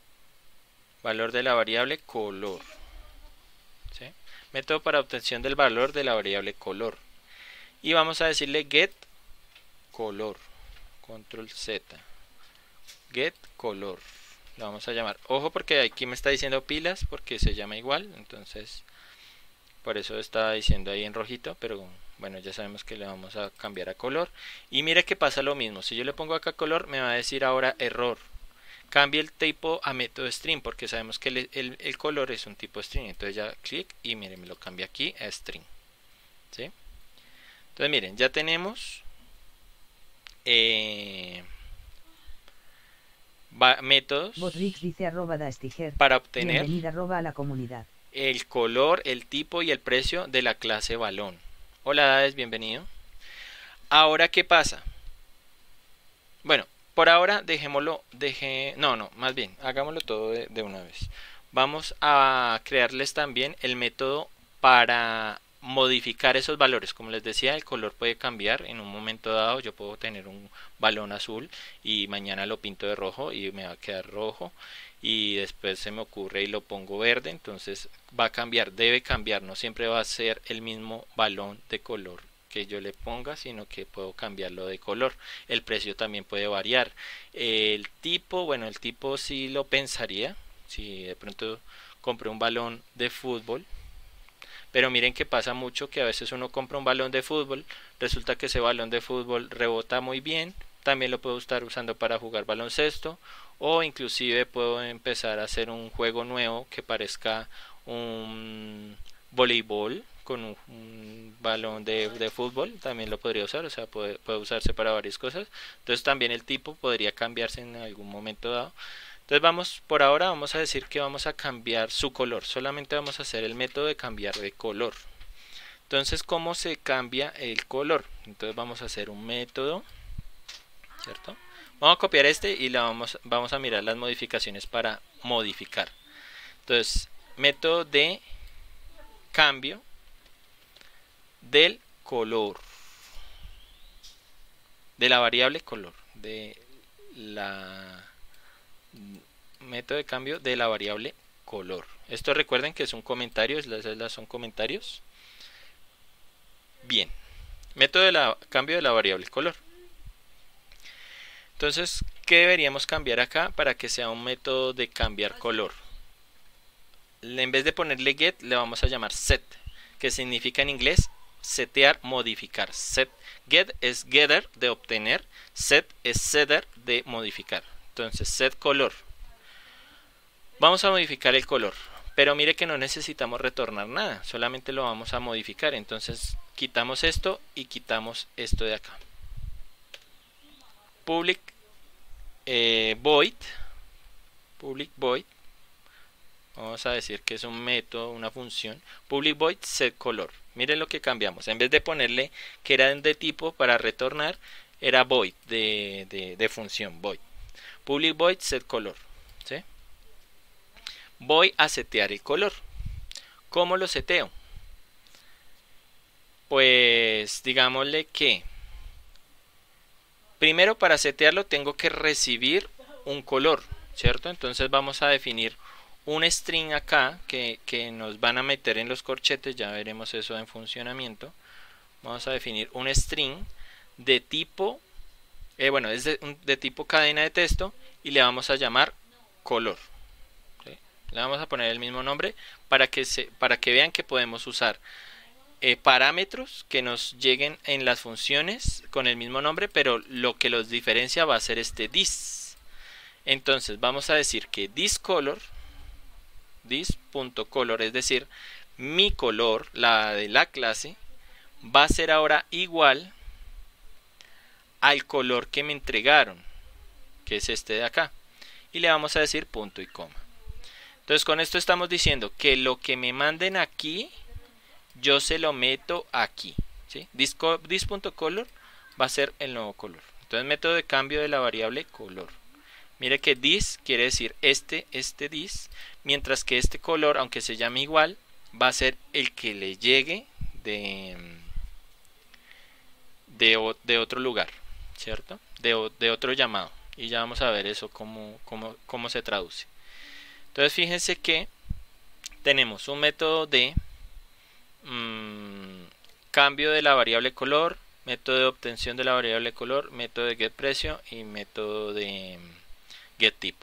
valor de la variable color. ¿Sí? Método para obtención del valor de la variable color. Y vamos a decirle get color. Control Z. Get color, lo vamos a llamar. Ojo porque aquí me está diciendo pilas porque se llama igual, entonces por eso está diciendo ahí en rojito, pero bueno, ya sabemos que le vamos a cambiar a color. Y mire que pasa lo mismo, si yo le pongo acá color me va a decir ahora error, cambie el tipo a método string, porque sabemos que el, el, el color es un tipo string. Entonces ya clic y miren, me lo cambia aquí a string. ¿Sí? Entonces miren, ya tenemos eh, Va, métodos Botrix dice arroba dastiger, para obtener bienvenida arroba a la comunidad. El color, el tipo y el precio de la clase balón. Hola Dades, bienvenido. Ahora, ¿qué pasa? Bueno, por ahora dejémoslo, deje, no, no, más bien, hagámoslo todo de, de una vez. Vamos a crearles también el método para modificar esos valores. Como les decía, el color puede cambiar en un momento dado. Yo puedo tener un balón azul y mañana lo pinto de rojo y me va a quedar rojo, y después se me ocurre y lo pongo verde, entonces va a cambiar, debe cambiar, no siempre va a ser el mismo balón de color que yo le ponga, sino que puedo cambiarlo de color. El precio también puede variar. El tipo, bueno, el tipo sí lo pensaría, si de pronto compré un balón de fútbol, pero miren que pasa mucho que a veces uno compra un balón de fútbol, resulta que ese balón de fútbol rebota muy bien, también lo puedo estar usando para jugar baloncesto, o inclusive puedo empezar a hacer un juego nuevo que parezca un voleibol con un, un balón de, de fútbol, también lo podría usar, o sea, puede, puede usarse para varias cosas. Entonces también el tipo podría cambiarse en algún momento dado. Entonces vamos, por ahora vamos a decir que vamos a cambiar su color, solamente vamos a hacer el método de cambiar de color. Entonces, ¿cómo se cambia el color? Entonces vamos a hacer un método, ¿cierto? Vamos a copiar este y la vamos, vamos a mirar las modificaciones para modificar. Entonces, método de cambio del color, de la variable color, de la método de cambio de la variable color. Esto recuerden que es un comentario, las celdas son comentarios. Bien, método de la cambio de la variable color. Entonces, ¿qué deberíamos cambiar acá para que sea un método de cambiar color? En vez de ponerle get, le vamos a llamar set, que significa en inglés setear, modificar. Set, get es getter, de obtener, set es setter, de modificar. Entonces, set color. Vamos a modificar el color, pero mire que no necesitamos retornar nada, solamente lo vamos a modificar. Entonces, quitamos esto y quitamos esto de acá. Public eh, void, public void, vamos a decir que es un método, una función, public void set color. Miren lo que cambiamos, en vez de ponerle que era de tipo para retornar, era void, de, de, de función void. Public void set color, ¿sí? Voy a setear el color. ¿Cómo lo seteo? Pues digámosle que primero, para setearlo tengo que recibir un color, ¿cierto? Entonces vamos a definir un string acá que, que nos van a meter en los corchetes, ya veremos eso en funcionamiento. Vamos a definir un string de tipo, eh, bueno, es de, de tipo cadena de texto y le vamos a llamar color. ¿Sí? Le vamos a poner el mismo nombre para que, se, para que vean que podemos usar Eh, parámetros que nos lleguen en las funciones con el mismo nombre, pero lo que los diferencia va a ser este this. Entonces vamos a decir que thisColor, this.color, es decir, mi color, la de la clase, va a ser ahora igual al color que me entregaron, que es este de acá, y le vamos a decir punto y coma. Entonces con esto estamos diciendo que lo que me manden aquí yo se lo meto aquí, ¿sí? This.color va a ser el nuevo color. Entonces, método de cambio de la variable color. Mire que this quiere decir este, este this, mientras que este color, aunque se llame igual, va a ser el que le llegue de, de, de otro lugar, ¿cierto? De, de otro llamado. Y ya vamos a ver eso, cómo, cómo, cómo se traduce. Entonces, fíjense que tenemos un método de Mm, cambio de la variable color, método de obtención de la variable color, método de getPrecio y método de getTipo.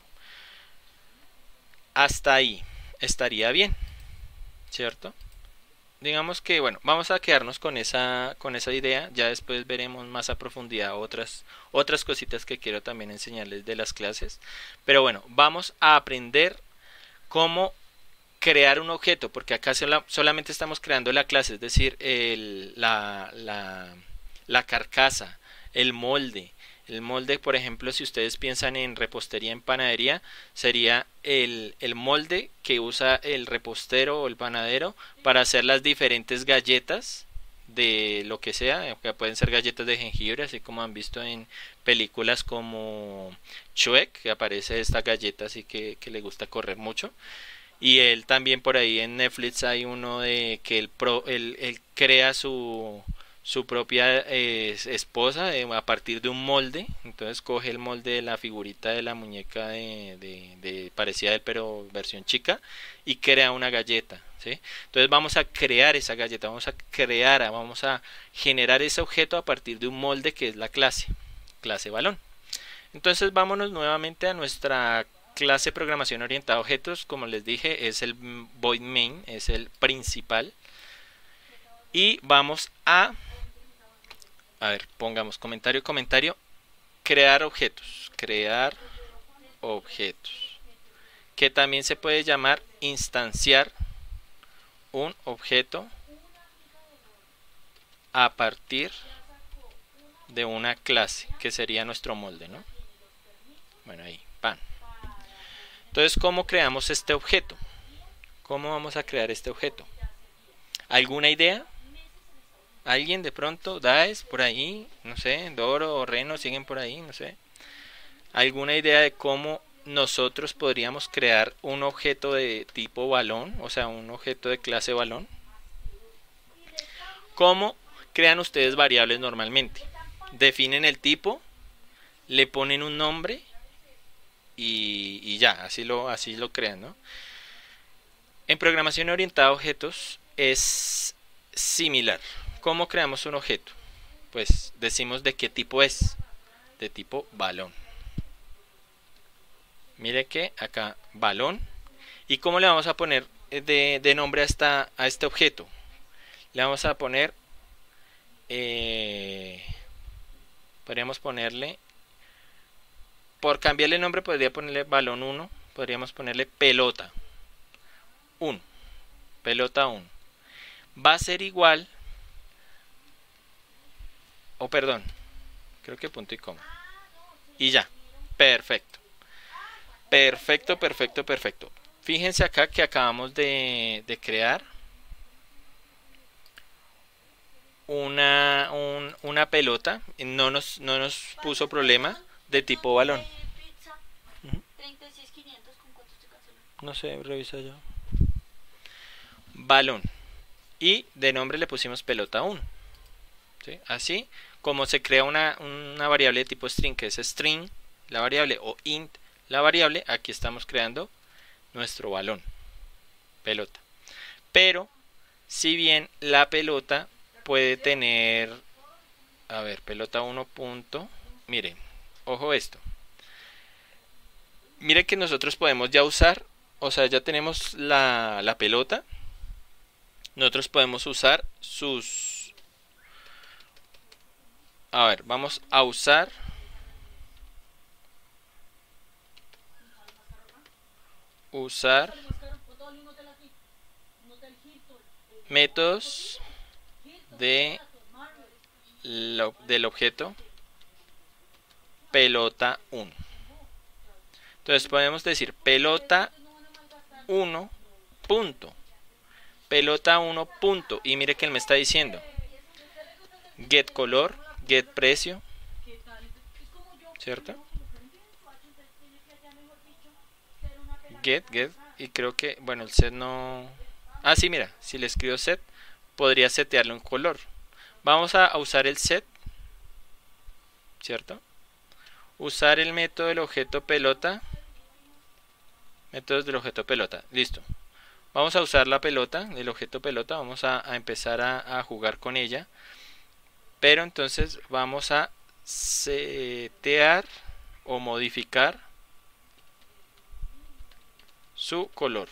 Hasta ahí estaría bien, ¿cierto? Digamos que, bueno, vamos a quedarnos con esa, con esa idea. Ya después veremos más a profundidad otras, otras cositas que quiero también enseñarles de las clases. Pero bueno, vamos a aprender cómo crear un objeto, porque acá sola, solamente estamos creando la clase, es decir, el, la, la, la carcasa, el molde. El molde, por ejemplo, si ustedes piensan en repostería, en panadería, sería el, el molde que usa el repostero o el panadero para hacer las diferentes galletas de lo que sea, que pueden ser galletas de jengibre, así como han visto en películas como Shrek, que aparece esta galleta así que, que le gusta correr mucho. Y él también por ahí en Netflix hay uno de que él, pro, él, él crea su, su propia eh, esposa eh, a partir de un molde. Entonces coge el molde de la figurita de la muñeca de, de, de parecida a él pero versión chica y crea una galleta, ¿sí? Entonces vamos a crear esa galleta, vamos a crear, vamos a generar ese objeto a partir de un molde que es la clase, clase balón. Entonces vámonos nuevamente a nuestra clase programación orientada a objetos. Como les dije, es el void main, es el principal. Y vamos a, a ver, pongamos comentario, comentario, crear objetos, crear objetos, que también se puede llamar instanciar un objeto a partir de una clase, que sería nuestro molde, ¿no? Bueno, ahí, pan. Entonces, ¿cómo creamos este objeto? ¿Cómo vamos a crear este objeto? ¿Alguna idea? ¿Alguien de pronto? ¿Daes por ahí? No sé, Doro o Reno siguen por ahí, no sé. ¿Alguna idea de cómo nosotros podríamos crear un objeto de tipo balón? O sea, un objeto de clase balón. ¿Cómo crean ustedes variables normalmente? Definen el tipo, le ponen un nombre y, y ya, así lo, así lo crean, ¿no? En programación orientada a objetos es similar. ¿Cómo creamos un objeto? Pues decimos de qué tipo es, de tipo balón. Mire que acá balón. ¿Y cómo le vamos a poner de, de nombre a, esta, a este objeto? Le vamos a poner, eh, podríamos ponerle, por cambiarle el nombre podría ponerle balón uno, podríamos ponerle pelota uno, pelota uno. Va a ser igual, o oh, perdón, creo que punto y coma. Y ya, perfecto. Perfecto, perfecto, perfecto. Fíjense acá que acabamos de, de crear una, un, una pelota. No nos, no nos puso problema de tipo balón. Uh-huh. No sé, revisa ya. Balón. Y de nombre le pusimos pelota uno. ¿Sí? Así como se crea una, una variable de tipo string, que es string, la variable, o int, la variable, aquí estamos creando nuestro balón, pelota. Pero, si bien la pelota puede tener, a ver, pelota uno punto, miren, ojo esto. Mire que nosotros podemos ya usar, o sea, ya tenemos la, la pelota. Nosotros podemos usar sus, a ver, vamos a usar usar métodos de lo, del objeto pelota uno. Entonces podemos decir pelota uno punto, pelota uno punto, y mire que él me está diciendo get color, get precio, ¿cierto? Get, get, y creo que, bueno, el set no... Ah, sí, mira, si le escribo set, podría setearle un color. Vamos a usar el set, ¿cierto? Usar el método del objeto pelota. Métodos del objeto pelota, listo. Vamos a usar la pelota, el objeto pelota, vamos a, a empezar a, a jugar con ella. Pero entonces vamos a setear o modificar su color,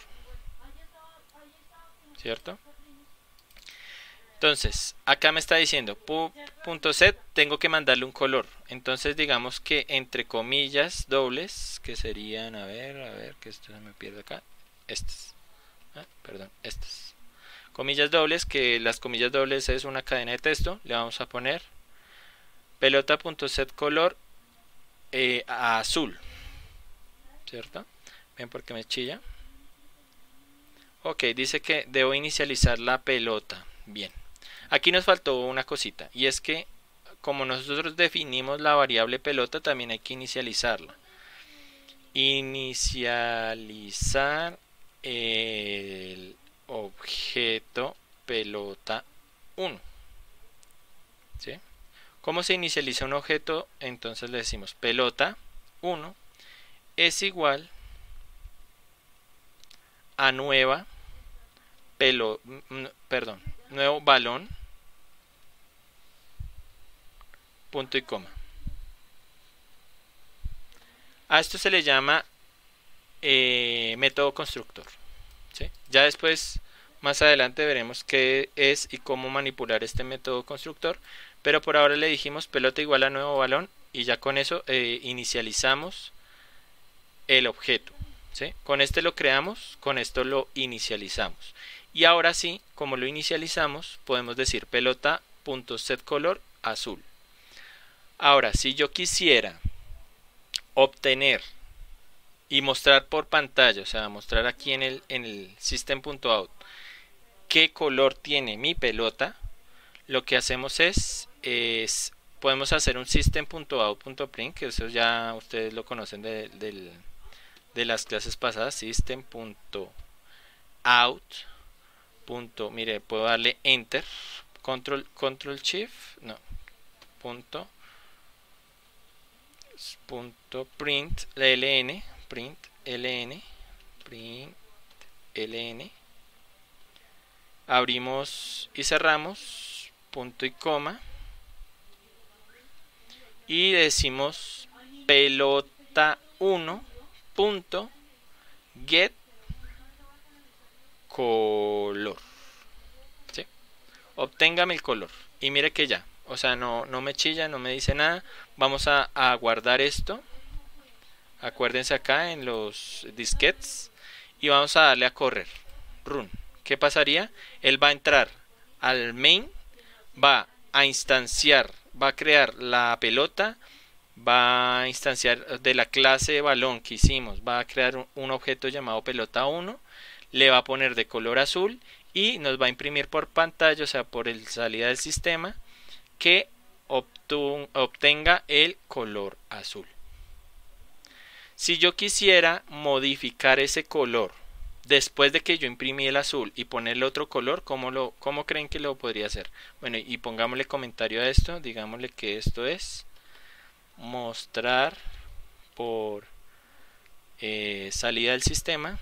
¿cierto? Entonces, acá me está diciendo punto set, tengo que mandarle un color. Entonces, digamos que entre comillas dobles, que serían, a ver, a ver, que esto se me pierde acá, estas, ah, perdón, estas. Comillas dobles, que las comillas dobles es una cadena de texto, le vamos a poner pelota.set color eh, a azul, ¿cierto? Ven porque me chilla. Ok, dice que debo inicializar la pelota. Bien. Aquí nos faltó una cosita, y es que como nosotros definimos la variable pelota, también hay que inicializarla. Inicializar el objeto pelota uno. ¿Sí? ¿Cómo se inicializa un objeto? Entonces le decimos pelota uno es igual a nueva pelo, perdón, nuevo balón, punto y coma. A esto se le llama eh, método constructor, ¿sí? Ya después más adelante veremos qué es y cómo manipular este método constructor, pero por ahora le dijimos pelota igual a nuevo balón y ya con eso eh, inicializamos el objeto, ¿sí? Con este lo creamos, con esto lo inicializamos. Y ahora sí, como lo inicializamos, podemos decir pelota.setColor azul. Ahora, si yo quisiera obtener y mostrar por pantalla, o sea, mostrar aquí en el, en el system.out qué color tiene mi pelota, lo que hacemos es, es podemos hacer un system.out.print, que eso ya ustedes lo conocen de, de, de las clases pasadas, system.out. Punto, mire, puedo darle enter, control, control shift, no, punto, punto print ln, print ln, print ln, abrimos y cerramos, punto y coma, y decimos pelota uno punto get color, ¿sí? Obténgame el color y mire que ya, o sea, no, no me chilla, no me dice nada. Vamos a, a guardar esto, acuérdense acá en los disquetes, y vamos a darle a correr, run. ¿Qué pasaría? Él va a entrar al main, va a instanciar, va a crear la pelota, va a instanciar de la clase de balón que hicimos, va a crear un, un objeto llamado pelota uno, le va a poner de color azul y nos va a imprimir por pantalla, o sea, por el salida del sistema, que obtenga el color azul. Si yo quisiera modificar ese color después de que yo imprimí el azul y ponerle otro color, ¿cómo, lo, cómo creen que lo podría hacer? Bueno, y pongámosle comentario a esto, digámosle que esto es mostrar por eh, salida del sistema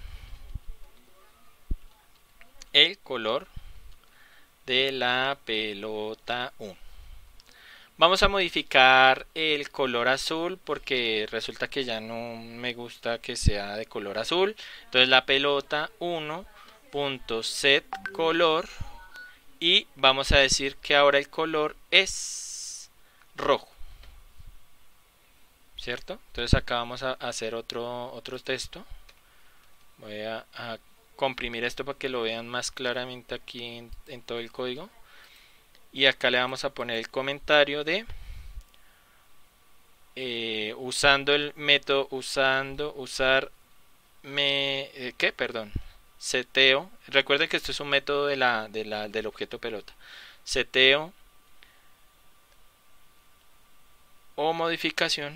el color de la pelota uno. Vamos a modificar el color azul porque resulta que ya no me gusta que sea de color azul. Entonces la pelota uno punto set color, y vamos a decir que ahora el color es rojo, ¿cierto? Entonces acá vamos a hacer otro, otro texto. Voy a, a comprimir esto para que lo vean más claramente aquí en, en todo el código, y acá le vamos a poner el comentario de eh, usando el método usando usar me eh, qué perdón seteo. Recuerden que esto es un método de la, de la del objeto pelota. Seteo o modificación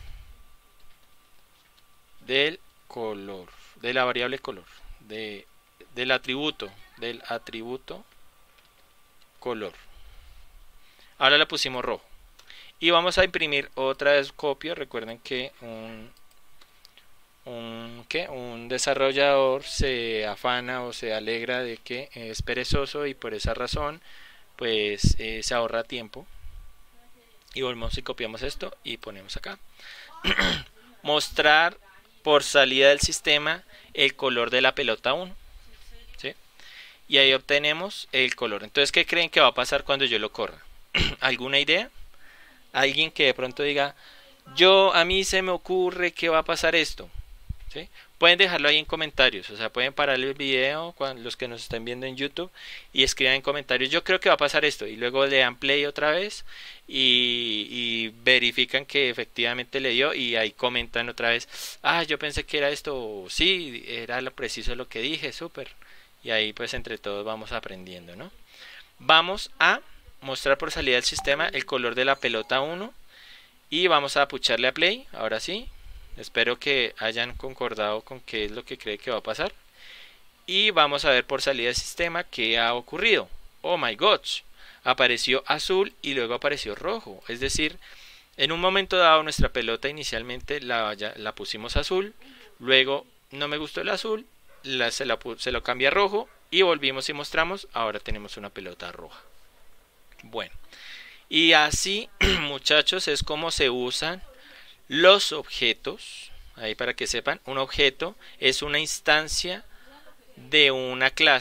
del color, de la variable color, de, del atributo, del atributo color. Ahora le pusimos rojo. Y vamos a imprimir otra vez copia. Recuerden que un, un, ¿qué? un desarrollador se afana o se alegra de que es perezoso, y por esa razón pues eh, se ahorra tiempo. Y volvemos y copiamos esto y ponemos acá. Mostrar por salida del sistema el color de la pelota uno, ¿sí? Y ahí obtenemos el color. Entonces, ¿qué creen que va a pasar cuando yo lo corra? ¿Alguna idea? Alguien que de pronto diga, yo a mí se me ocurre que va a pasar esto, ¿sí? Pueden dejarlo ahí en comentarios, o sea, pueden parar el video, cuando, los que nos están viendo en YouTube, y escriban en comentarios, yo creo que va a pasar esto, y luego le dan play otra vez y, y verifican que efectivamente le dio, y ahí comentan otra vez, ah, yo pensé que era esto, o sí, era lo preciso lo que dije, súper. Y ahí pues entre todos vamos aprendiendo, ¿no? Vamos a mostrar por salida del sistema el color de la pelota uno, y vamos a pucharle a play, ahora sí. Espero que hayan concordado con qué es lo que cree que va a pasar. Y vamos a ver por salida del sistema qué ha ocurrido. Oh my gosh, apareció azul y luego apareció rojo. Es decir, en un momento dado nuestra pelota inicialmente la, ya, la pusimos azul, luego no me gustó el azul, la, se, la, se lo cambié a rojo y volvimos y mostramos, ahora tenemos una pelota roja. Bueno, y así muchachos es como se usan los objetos. Ahí para que sepan, un objeto es una instancia de una clase.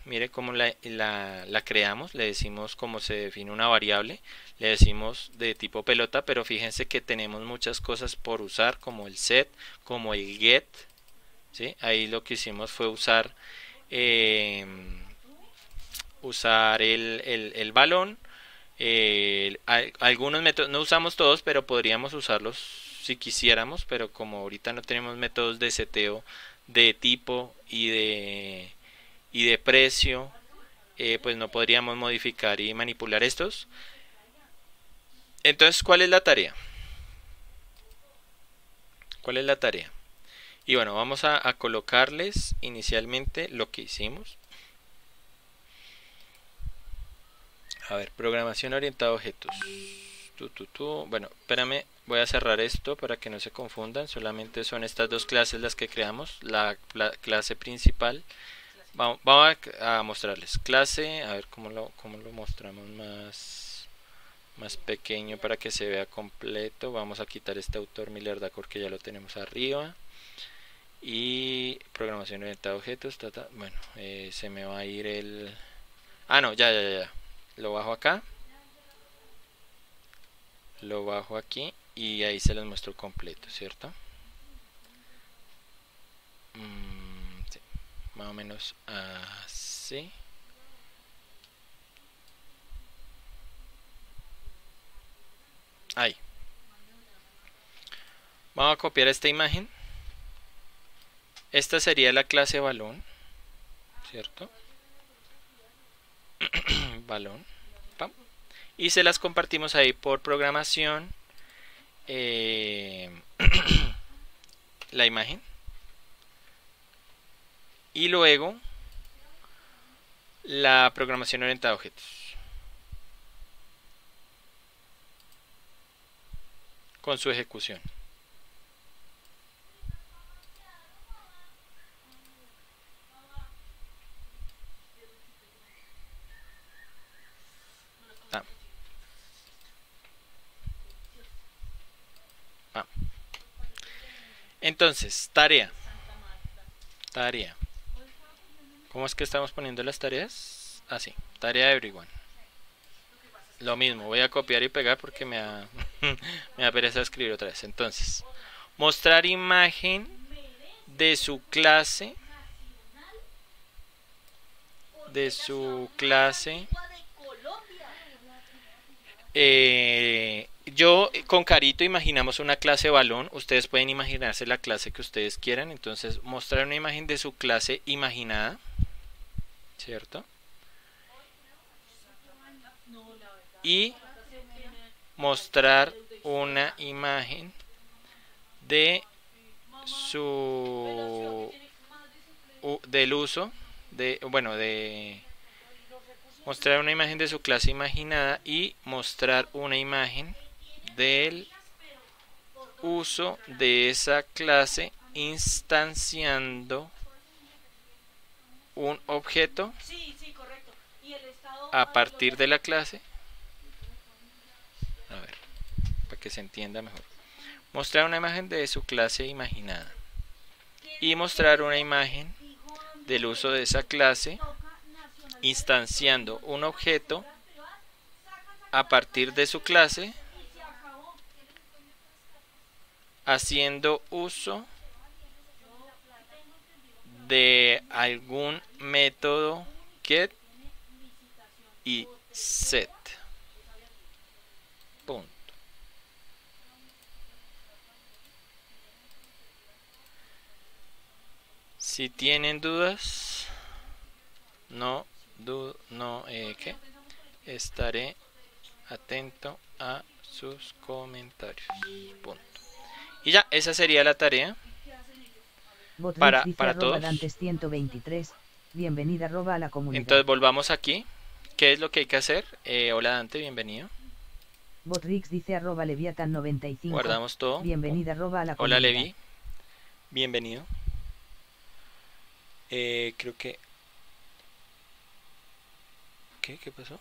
mire cómo la, la, la creamos, le decimos cómo se define una variable, le decimos de tipo pelota, pero fíjense que tenemos muchas cosas por usar, como el set, como el get, ¿sí? Ahí lo que hicimos fue usar, eh, usar el, el, el balón, eh, algunos métodos, no usamos todos, pero podríamos usarlos si quisiéramos, pero como ahorita no tenemos métodos de seteo de tipo y de y de precio, eh, pues no podríamos modificar y manipular estos. Entonces, ¿cuál es la tarea? ¿Cuál es la tarea? Y bueno, vamos a, a colocarles inicialmente lo que hicimos. A ver, programación orientada a objetos. Tu, tu, tu. Bueno, espérame, voy a cerrar esto para que no se confundan. Solamente son estas dos clases las que creamos. La, la clase principal. Vamos, vamos a, a mostrarles clase, a ver cómo lo, cómo lo mostramos más, más pequeño para que se vea completo. Vamos a quitar este autor Miller Dacor que ya lo tenemos arriba. Y programación orientada a objetos. Ta, ta. Bueno, eh, se me va a ir el... Ah, no, ya, ya, ya. Lo bajo acá. Lo bajo aquí y ahí se los muestro completo, ¿cierto? Mm. Más o menos así. Ahí. Vamos a copiar esta imagen. Esta sería la clase balón, ¿cierto? Balón. Pam. Y se las compartimos ahí por programación. Eh, la imagen. Y luego la programación orientada a objetos. Con su ejecución. Ah. Ah. Entonces, tarea. Tarea. ¿Cómo es que estamos poniendo las tareas? Así, ah, tarea de everyone. Lo mismo, voy a copiar y pegar porque me da, me da pereza escribir otra vez. Entonces, mostrar imagen de su clase. De su clase. Eh, yo con Carito imaginamos una clase balón. Ustedes pueden imaginarse la clase que ustedes quieran. Entonces, mostrar una imagen de su clase imaginada. ¿Cierto? Y mostrar una imagen de su u, del uso de bueno de mostrar una imagen de su clase imaginada y mostrar una imagen del uso de esa clase instanciando un objeto a partir de la clase. A ver, para que se entienda mejor. Mostrar una imagen de su clase imaginada y mostrar una imagen del uso de esa clase instanciando un objeto a partir de su clase haciendo uso de algún método get y set. Punto. Si tienen dudas, no du no eh, ¿qué? Estaré atento a sus comentarios. Punto. Y ya, esa sería la tarea. Para, para todos. ciento veintitrés, bienvenida arroba a la comunidad. Entonces volvamos aquí. ¿Qué es lo que hay que hacer? Eh, hola Dante, bienvenido. Botrix dice arroba Leviatan noventa y cinco. Guardamos todo. Bienvenida arroba a la comunidad. Hola Levi, bienvenido. Eh, creo que... ¿Qué? ¿Qué pasó?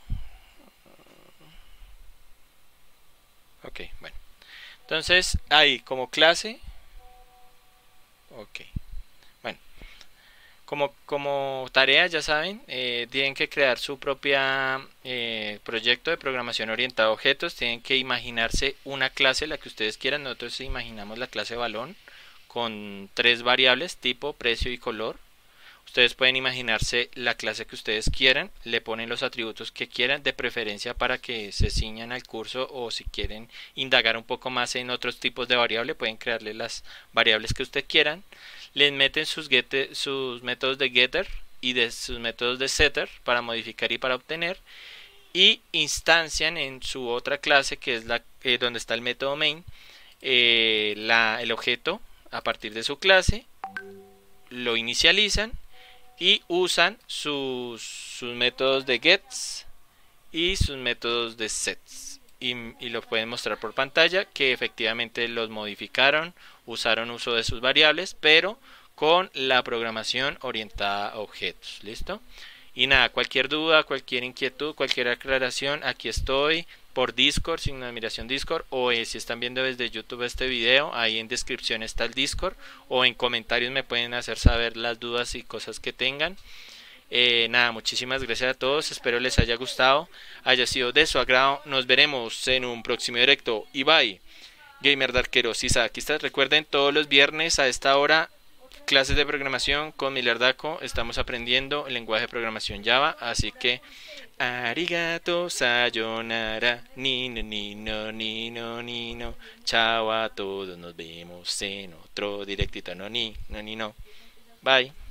Ok, bueno. Entonces, ahí como clase. Ok. Bueno. Como, como tarea, ya saben, eh, tienen que crear su propia eh, proyecto de programación orientada a objetos. Tienen que imaginarse una clase, la que ustedes quieran. Nosotros imaginamos la clase balón con tres variables, tipo, precio y color. Ustedes pueden imaginarse la clase que ustedes quieran, le ponen los atributos que quieran, de preferencia para que se ciñan al curso, o si quieren indagar un poco más en otros tipos de variables, pueden crearle las variables que ustedes quieran. Les meten sus, get, sus métodos de getter y de sus métodos de setter para modificar y para obtener, y instancian en su otra clase, que es la eh, donde está el método main, eh, la, el objeto a partir de su clase, lo inicializan y usan sus, sus métodos de gets y sus métodos de sets, y, y lo pueden mostrar por pantalla que efectivamente los modificaron, usaron uso de sus variables, pero con la programación orientada a objetos. ¿Listo? Y nada, cualquier duda, cualquier inquietud, cualquier aclaración, aquí estoy por Discord, Signo de Admiración Discord, o eh, si están viendo desde YouTube este video, ahí en descripción está el Discord, o en comentarios me pueden hacer saber las dudas y cosas que tengan. Eh, nada, muchísimas gracias a todos, espero les haya gustado, haya sido de su agrado. Nos veremos en un próximo directo y bye. Gamer Darkeros, Isaaquistas, recuerden, todos los viernes a esta hora, clases de programación con Miller Daco. Estamos aprendiendo el lenguaje de programación Java, así que arigato, sayonara, ni no, ni no, ni no, ni no. Chao a todos, nos vemos en otro directito. No, ni, no, ni no. Bye.